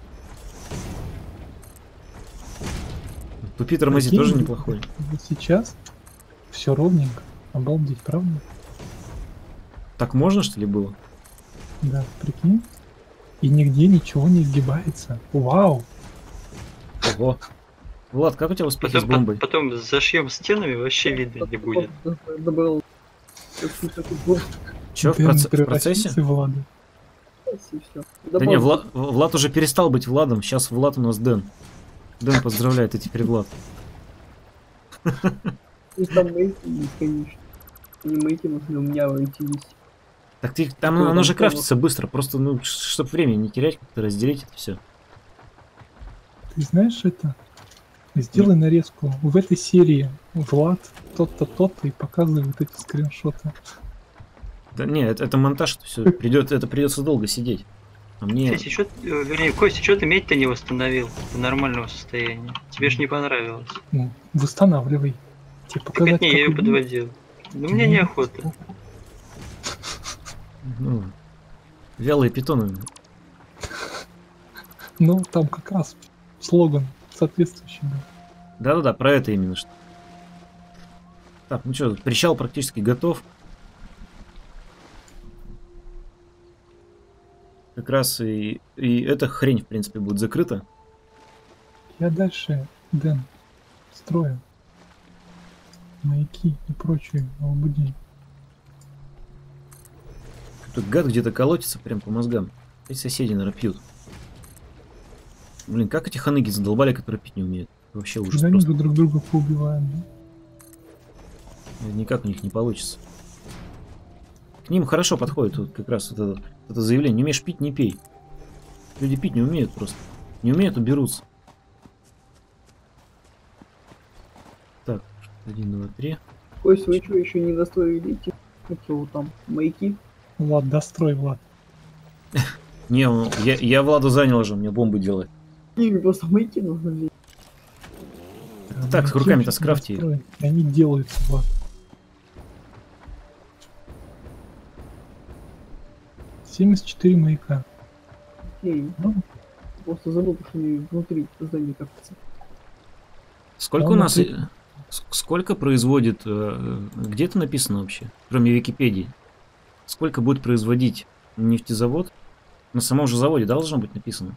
Тупи, тормози Прикинь, тоже неплохой. Вот сейчас все ровненько. Обалдеть, правда? Так можно, что ли, было? Да, прикинь. И нигде ничего не изгибается. Вау! Ого. Влад, как у тебя успехи с бомбой? Потом зашьем стенами, вообще видно не будет. Добрал. Че, в процессе? Влада. Да не, Влад уже перестал быть Владом, сейчас Влад у нас Дэн. Дэн поздравляет, и теперь Влад. И там мейки есть, конечно. Не мейки, но у меня эти есть. Так ты, там оно же крафтится быстро, просто, ну, чтобы времени не терять, как-то разделить это все. Ты знаешь это? Сделай нарезку. В этой серии Влад тот-то, тот-то и показывает эти скриншоты. Да не, это монтаж, это все это придется долго сидеть. А мне... Кстати, вернее, Костя, что ты медь-то не восстановил до нормального состояния? Тебе ж не понравилось. Ну, восстанавливай. Тебе показать, Так, не, я ее подводил. Но мне неохота. Ну, вялые питоны. Ну, там как раз слоган соответствующий. Да-да-да, про это именно что. Так, ну что, причал практически готов. Как раз и эта хрень, в принципе, будет закрыта. Я дальше, Дэн, строю маяки и прочие лабуди. Тут гад где-то колотится прям по мозгам. Эти соседи, наверное, пьют. Блин, как эти ханыги задолбали, которые пить не умеют. Вообще ужас Они просто. друг друга поубиваем. Да? Никак у них не получится. К ним хорошо подходит вот как раз вот это заявление. Не умеешь пить, не пей. Люди пить не умеют просто. Не умеют, уберутся. Так, 1, 2, 3. Кость, вы что, еще не достроили эти, какие там, маяки? Влад, дострой, Влад. Не, я Владу занял уже, мне бомбы делает. Не, просто маяки нужно взять. Так, с руками-то скрафти. Дострой. Они делаются, Влад. 74 маяка. Эй, Ну, просто забыл, что они внутри здания как-то. Сколько Он у нас... напи- Сколько производит... Где это написано вообще? Кроме Википедии. Сколько будет производить нефтезавод? На самом же заводе должно быть написано.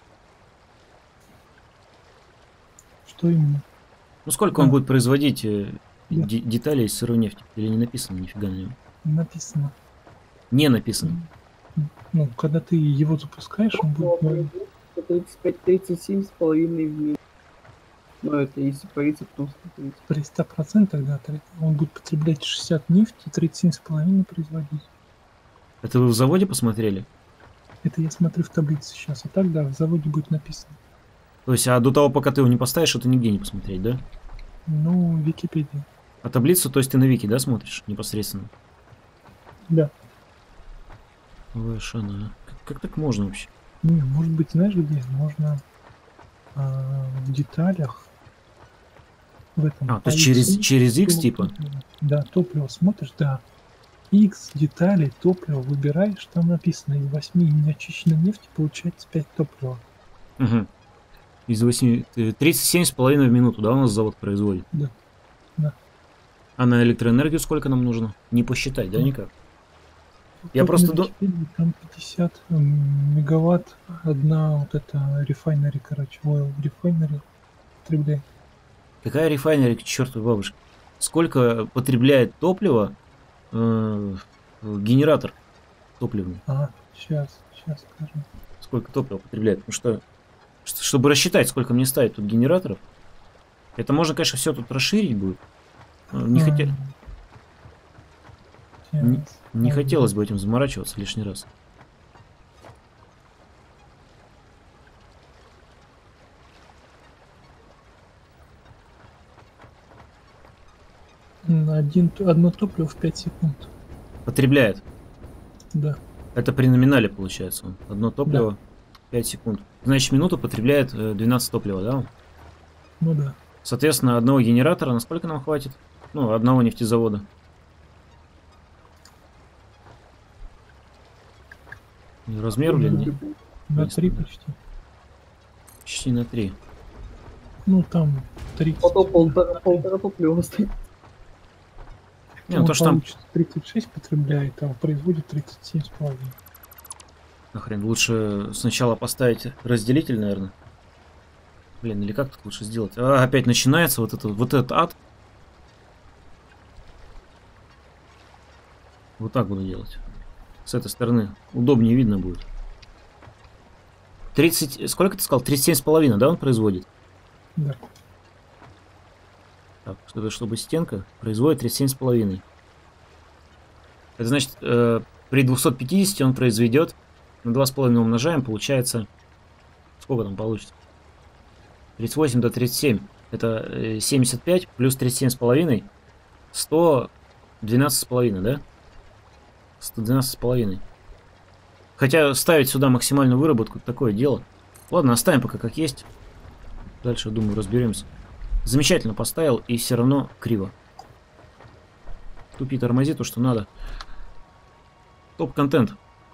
что именно? Ну сколько он Да. будет производить Да. деталей из сырой нефти? Или не написано нифига на нем? Написано. Не написано. Ну, когда ты его запускаешь, он будет... 35-37 с половиной в месяц. Ну, это если по рецепту смотреть. При 100%, да, он будет потреблять 60 нефти и 37,5 производить. Это вы в заводе посмотрели? Это я смотрю в таблице сейчас. А так, да, в заводе будет написано. То есть, а до того, пока ты его не поставишь, это нигде не посмотреть, да? Ну, Википедия. А таблицу, то есть ты на Вики, да, смотришь непосредственно? Да. Ой, Шана, как так можно вообще? Не, может быть, знаешь где? Можно в деталях в этом. А, то есть по иксу, через X типа? топливо. Да, топливо смотришь, да. X Топливо. Да, топливо смотришь, да. X, детали, топливо выбираешь, там написано, из 8 неочищенной нефти получается 5 топлива. Угу. Из 8... 37,5 в минуту, да, у нас завод производит? Да, да. А на электроэнергию сколько нам нужно? Не посчитать, да, никак? Я Тут просто... на Википедии там 50 мегаватт одна вот эта рефайнери, короче, oil refinery потребляет. Какая рефайнери к чертовой бабушке? Сколько потребляет топлива генератор топливный? Сейчас скажу. Сколько топлива потребляет? Потому что, чтобы рассчитать, сколько мне ставить тут генераторов, это можно, конечно, все тут расширить будет. Не, не хотелось бы этим заморачиваться лишний раз. Одно топливо в 5 секунд. Потребляет. Да. Это при номинале получается. Одно топливо, да. 5 секунд. Значит, минуту потребляет 12 топлива, да? Ну да. Соответственно, одного генератора на сколько нам хватит? Ну, одного нефтезавода. Размер, блин, на 3 почти. Почти на 3. Ну, там 30. Потом полтора топлива стоит. Не, ну то, что там 36 потребляет, а производит 37,5. Нахрен, лучше сначала поставить разделитель, наверное. Блин, или как тут лучше сделать? Опять начинается вот этот ад. Вот так буду делать. С этой стороны. Удобнее видно будет. 30... Сколько ты сказал? 37,5, да, он производит? Да. Так, чтобы стенка производит 37,5. Это значит, при 250 он произведет, на 2,5 умножаем, получается, сколько там получится? 38 до 37, это 75 плюс 37,5, 112,5, да? 112,5. Хотя ставить сюда максимальную выработку, такое дело. Ладно, оставим пока как есть. Дальше, думаю, разберемся. Замечательно поставил, и все равно криво. Тупи, тормози то, что надо. Топ-контент.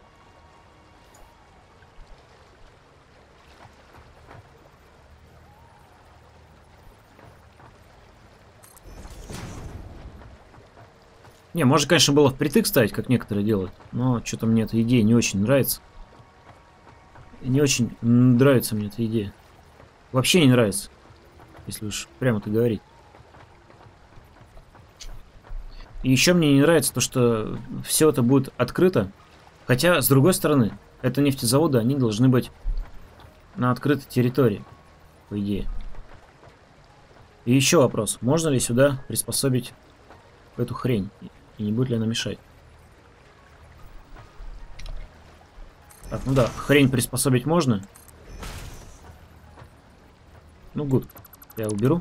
Не, можно, конечно, было впритык ставить, как некоторые делают. Но что-то мне эта идея не очень нравится. Не очень нравится мне эта идея. Вообще не нравится. Если уж прямо-то говорить. И еще мне не нравится то, что все это будет открыто. Хотя, с другой стороны, это нефтезаводы, они должны быть на открытой территории, по идее. И еще вопрос. Можно ли сюда приспособить эту хрень? И не будет ли она мешать? Так, ну да, хрень приспособить можно. Ну, гуд. Я уберу.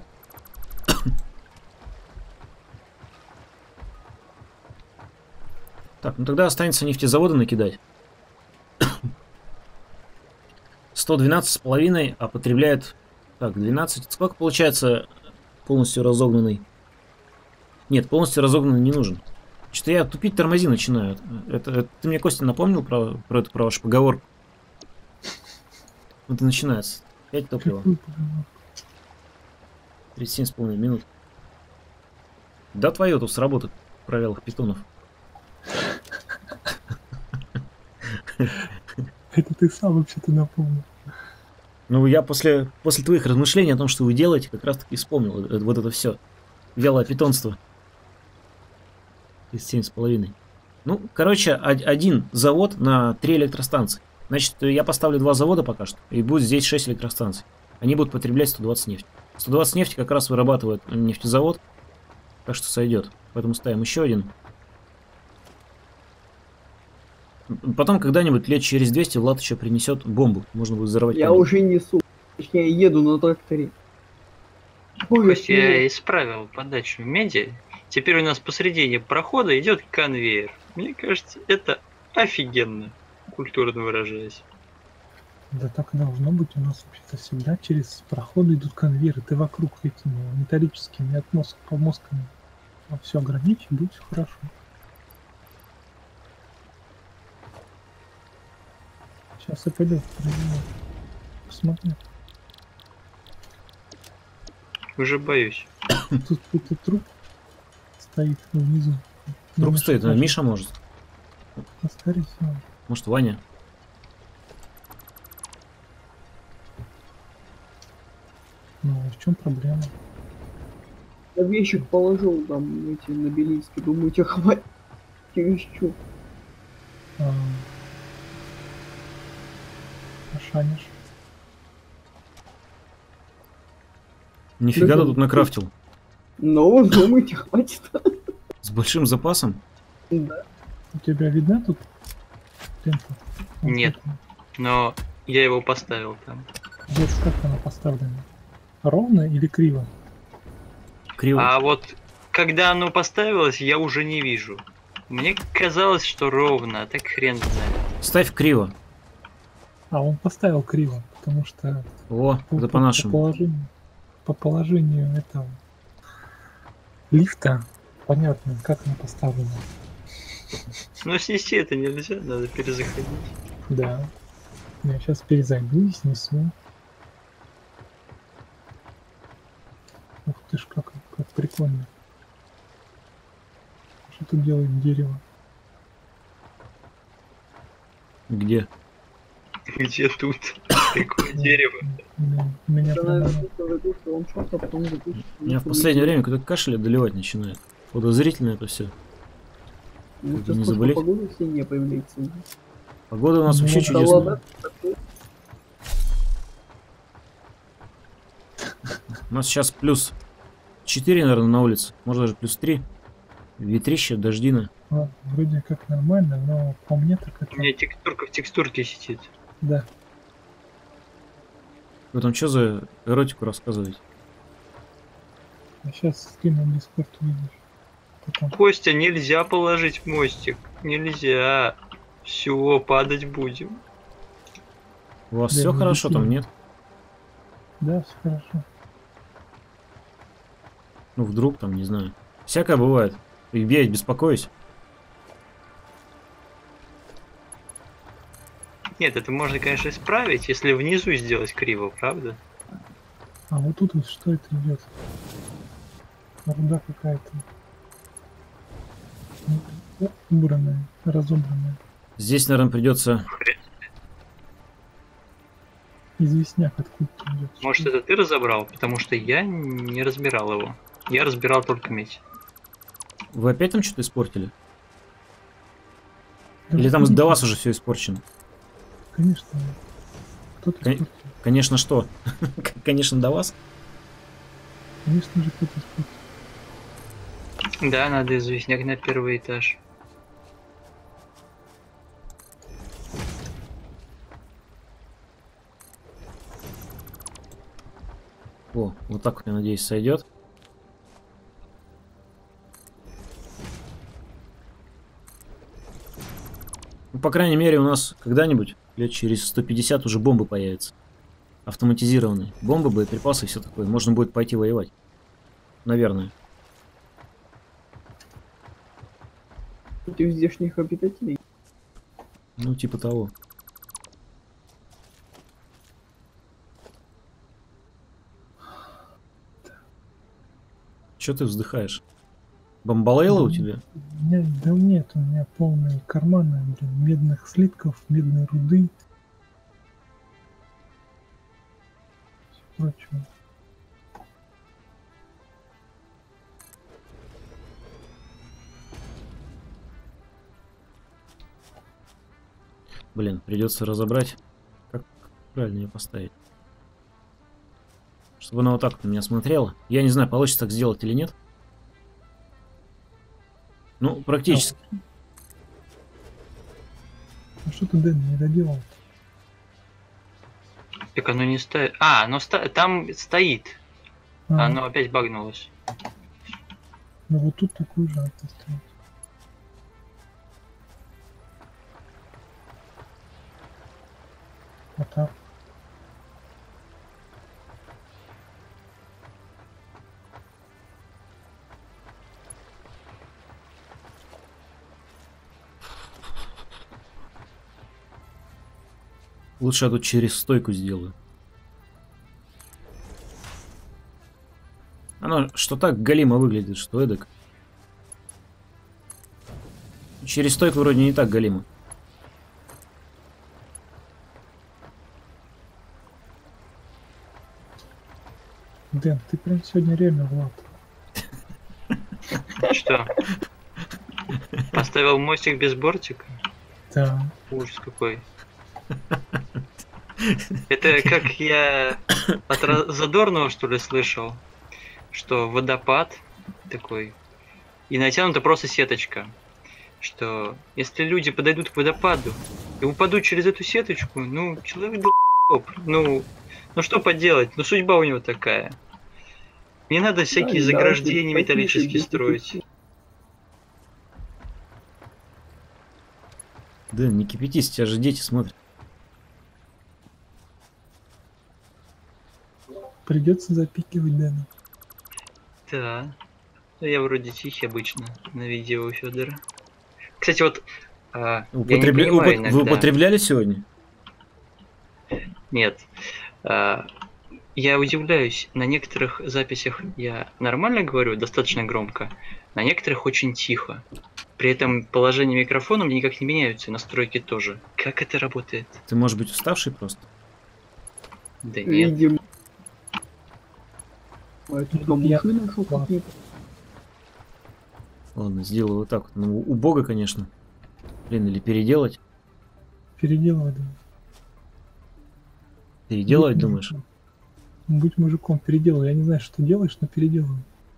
Так, ну тогда останется нефтезаводы накидать. 112,5, а потребляет... Так, 12. Сколько получается полностью разогнанный? Нет, полностью разогнанный не нужен. Что-то я тупить, тормози начинаю. Это ты мне, Костя, напомнил про вашу поговорку? Вот и начинается. 5 топлива. 37,5 минут. Да твою тут с работы провел питонов. Это ты сам вообще-то напомнил. Ну, я после твоих размышлений о том, что вы делаете, как раз таки вспомнил вот это все. Вялое питонство. 37,5. Ну, короче, один завод на 3 электростанции. Значит, я поставлю 2 завода пока что, и будет здесь 6 электростанций. Они будут потреблять 120 нефти. 120 нефти как раз вырабатывает нефтезавод, так что сойдет. Поэтому ставим еще один. Потом когда-нибудь лет через 200 Влад еще принесет бомбу. Можно будет взорвать. Я уже несу. Точнее, еду на тракторе. Хоть я исправил подачу меди. Теперь у нас посредине прохода идет конвейер. Мне кажется, это офигенно, культурно выражаясь. Да так и должно быть. У нас вообще-то всегда через проходы идут конвейеры. Ты вокруг этими металлическими подмостками. Все ограничить, будет все хорошо. Сейчас и пойдет. Посмотри. Уже боюсь. Тут какой-то труп стоит внизу. Труп На стоит, нашем Миша может. этаже. Скорее всего. Может, Ваня. Ну, в чем проблема? Я в ящик положил там эти на Белийске. Думаете, хватит чересчур. Ашанишь. Нифига ты тут накрафтил. Ну, думаете, хватит? С большим запасом? Да. У тебя видна тут лента? Вот Нет. это. Но я его поставил там. Здесь как она поставлена? Ровно или криво? Криво. А вот когда оно поставилось, я уже не вижу. Мне казалось, что ровно, а так хрен знает. Ставь криво. А он поставил криво, потому что О, это по-нашему. по положению этого лифта понятно, как она поставлена. Но снести это нельзя, надо перезаходить. Да. Я сейчас перезайду и снесу. Ух ты ж, как прикольно. Что тут делает дерево? Где? Где тут? Такое дерево. Меня Я, прямо... наверное, запустил оншот, а потом запустил. Меня в последнее время какой-то кашель одолевать начинает. Подозрительно это все. Ну, как сейчас не просто заболеть. погода сильнее появляется. Погода у нас Ну, вообще да чудесная. ладно. У нас сейчас плюс 4, наверное, на улице. Может даже плюс 3. Ветрище, дождина. Ну, вроде как нормально, но по мне так это... У меня текстурка в текстурке сидит. Да. Вы там что за эротику рассказываете? А сейчас скину в Дискорд, увидишь. Потом. Костя, нельзя положить мостик. Нельзя. Все, падать будем. У вас Да, все не хорошо там, дикие. нет? Да, все хорошо. Ну вдруг там, не знаю. Всякое бывает. И я ведь беспокоюсь. Нет, это можно, конечно, исправить, если внизу сделать криво, правда? А вот тут вот что это идет? Руда какая-то. Ну, убранная, разобранная. Здесь, наверное, придется... Известняк откуда-то идет. Может, это ты разобрал? Потому что я не разбирал его. Я разбирал только медь. Вы опять там что-то испортили? Да, Или там конечно, до вас уже все испорчено? Конечно. Кто-то Кон- испортил. Конечно, что? Конечно, до вас? Конечно же, кто-то испортил. Да, надо известняк на первый этаж. О, вот так вот, я надеюсь, сойдет. Ну, по крайней мере, у нас когда-нибудь, лет через 150, уже бомбы появятся. Автоматизированные. Бомбы, боеприпасы и все такое. Можно будет пойти воевать. Наверное. Против здешних обитателей. Ну, типа того. Че ты вздыхаешь? Бомбалейла у тебя? У меня, да нет, у меня полные карманы, блин, медных слитков, медной руды. Всё прочее. Блин, придется разобрать, как правильно ее поставить. Чтобы она вот так на меня смотрела. Я не знаю, получится так сделать или нет. Ну, практически. Ну что ты, Дэн, не доделал? Так оно не стоит. А, оно там стоит. А оно опять багнулось. Ну вот тут такую же надо поставить. Вот так. Лучше я тут через стойку сделаю. Оно что так галимо выглядит, что эдак. Через стойку вроде не так галимо. Дэн, ты прям сегодня реально Влад. Что? Поставил мостик без бортика? Да. Ужас какой. Это как я от Задорнова, что ли, слышал, что водопад такой, и натянута просто сеточка, что если люди подойдут к водопаду и упадут через эту сеточку, ну, человек долбоёб. Ну что поделать, ну судьба у него такая. Не надо всякие Да, заграждения да, металлические строить. Да, не кипятись, тебя же дети смотрят. Придется запикивать Дэна. Да. Ну, я вроде тихий обычно на видео у Федора. Кстати, вот я не понимаю иногда. Вы употребляли сегодня? Нет. Я удивляюсь, на некоторых записях я нормально говорю, достаточно громко, на некоторых очень тихо. При этом положение микрофона мне никак не меняются, настройки тоже. Как это работает? Ты, может быть, уставший просто? Да нет. Видимо. А это Я- камуши нашел какие-то. Ладно, сделаю вот так вот. Ну, убого, конечно. Блин, или переделать? Переделывай, Дэн. Переделать, Будь думаешь? мужиком. Будь мужиком, переделывай. Я не знаю, что ты делаешь, но переделывай.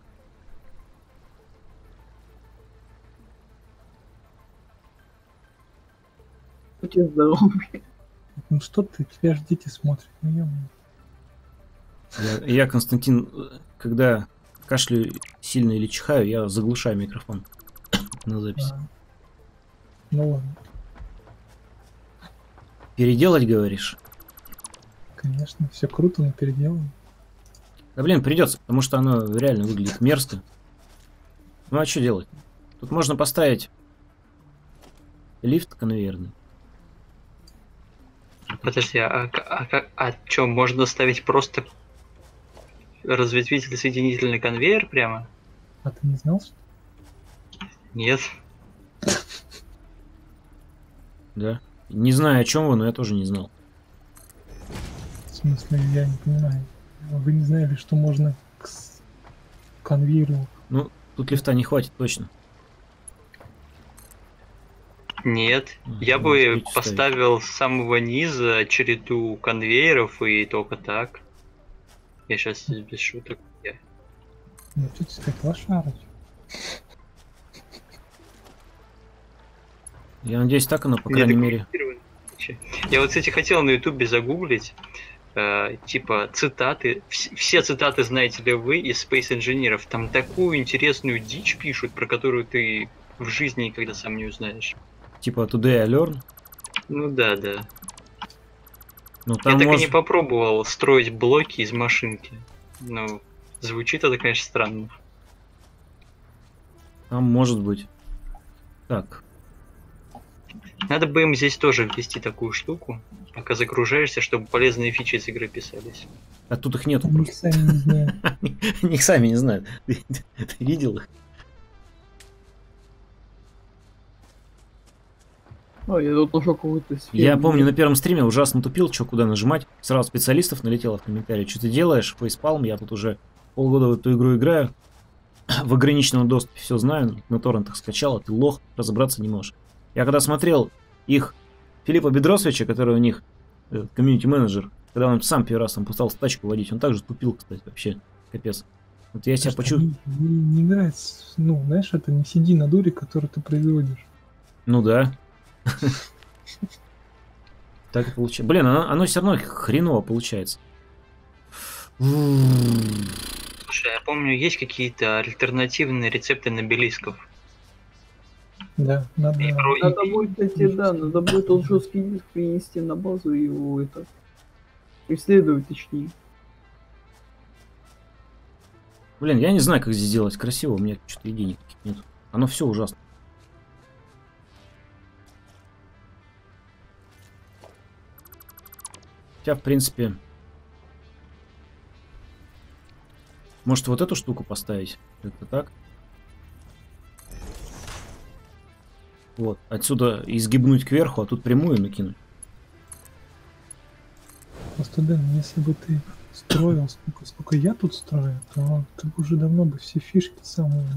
Будьте здоровы. Ну что ты, тебя же дети смотрят. Ну, ё-моё. Я, Константин, когда кашляю сильно или чихаю, я заглушаю микрофон на записи. А. Ну ладно, Переделать, говоришь? конечно, все круто, но переделывай. Да блин, придется, потому что оно реально выглядит мерзко. Ну а что делать? Тут можно поставить лифт конвейерный. Подожди, что, можно ставить просто разветвительный соединительный конвейер прямо? А ты не знал, что? Нет. Да. Не знаю, о чем вы, но я тоже не знал. В смысле, я не понимаю. Вы не знали, что можно к конвейеру? Ну, тут лифта не хватит точно. Нет. Ага, Я бы успейте поставил с самого низа череду конвейеров и только так. Я сейчас без шуток. Ну, что ты сказать, лошарочь. Я надеюсь, так оно, по крайней мере. Я вот, кстати, хотел на ютубе загуглить, типа, цитаты. Все цитаты знаете ли вы из Space Engineer. Там такую интересную дичь пишут, про которую ты в жизни никогда сам не узнаешь. Типа Today I Learn. Ну да. Ну, там Я так и не может... попробовал строить блоки из машинки. Ну, звучит это, конечно, странно. Там может быть. Так. Надо бы им здесь тоже ввести такую штуку, пока загружаешься, чтобы полезные фичи из игры писались. А тут их нету Они их просто. сами не знают. Они их сами не знают. Ты видел их? А, я тут нашел какую-то сферу. Я помню, на первом стриме ужасно тупил, что куда нажимать. Сразу специалистов налетело в комментарии. Что ты делаешь? Фейспалм, я тут уже полгода в эту игру играю. В ограниченном доступе все знаю. На торрентах скачал, а ты лох, разобраться не можешь. Я когда смотрел их Филиппа Бедросовича, который у них комьюнити-менеджер, когда он сам первый раз там пытался тачку водить, он также тупил, кстати, вообще. Капец. Вот я себя почувствовал. Не нравится, ну, знаешь, это не сиди на дуре, которую ты производишь. Ну да. Так и получается. Блин, оно все равно хреново получается. Слушай, я помню, есть какие-то альтернативные рецепты на белисков. Да, надо... Надо будет, кстати, да, надо будет тот жесткий диск принести на базу и его это исследовать точнее. Блин, я не знаю, как здесь сделать красиво, у меня что-то идей никаких нет. Оно все ужасно. Хотя, в принципе... Может, вот эту штуку поставить? Это так? Вот. Отсюда изгибнуть кверху, а тут прямую накинуть. Просто, Дэн, если бы ты строил сколько я тут строю, то ты бы уже давно бы все фишки самые,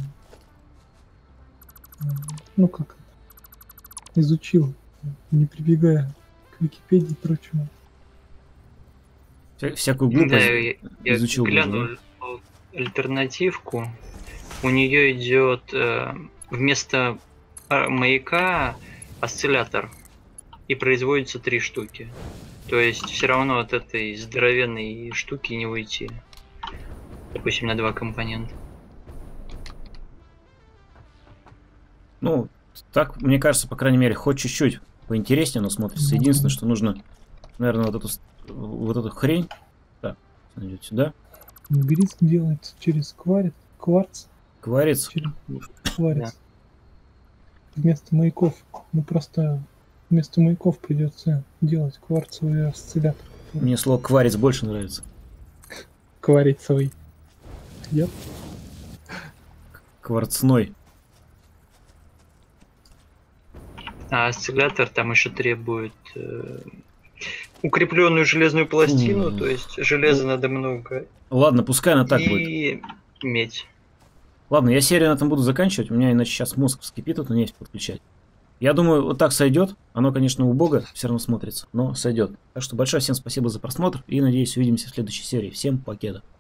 ну как это, изучил, не прибегая к Википедии и прочему. Всякую Да, глупость я изучил. глянул альтернативку. У нее идет вместо маяка осциллятор. И производится 3 штуки. То есть все равно от этой здоровенной штуки не уйти. Допустим, на 2 компонента. Ну, так, мне кажется, по крайней мере, хоть чуть-чуть поинтереснее оно смотрится. Единственное, что нужно, наверное, вот эту хрень. Так, идет сюда. Гриск делается через кварц. Кварец. Через кварец. Да. Вместо маяков. Ну просто вместо маяков придется делать кварцевый осциллятор. Мне слово кварец больше нравится. Кварцевый. Yep. Кварцной. А осциллятор там еще требует укрепленную железную пластину, то есть железа надо много. Ладно, пускай она так будет. И медь. Ладно, я серию на этом буду заканчивать. У меня иначе сейчас мозг вскипит, эту нефть подключать. Я думаю, вот так сойдет. Оно, конечно, убого все равно смотрится, но сойдет. Так что большое всем спасибо за просмотр и надеюсь, увидимся в следующей серии. Всем покеда.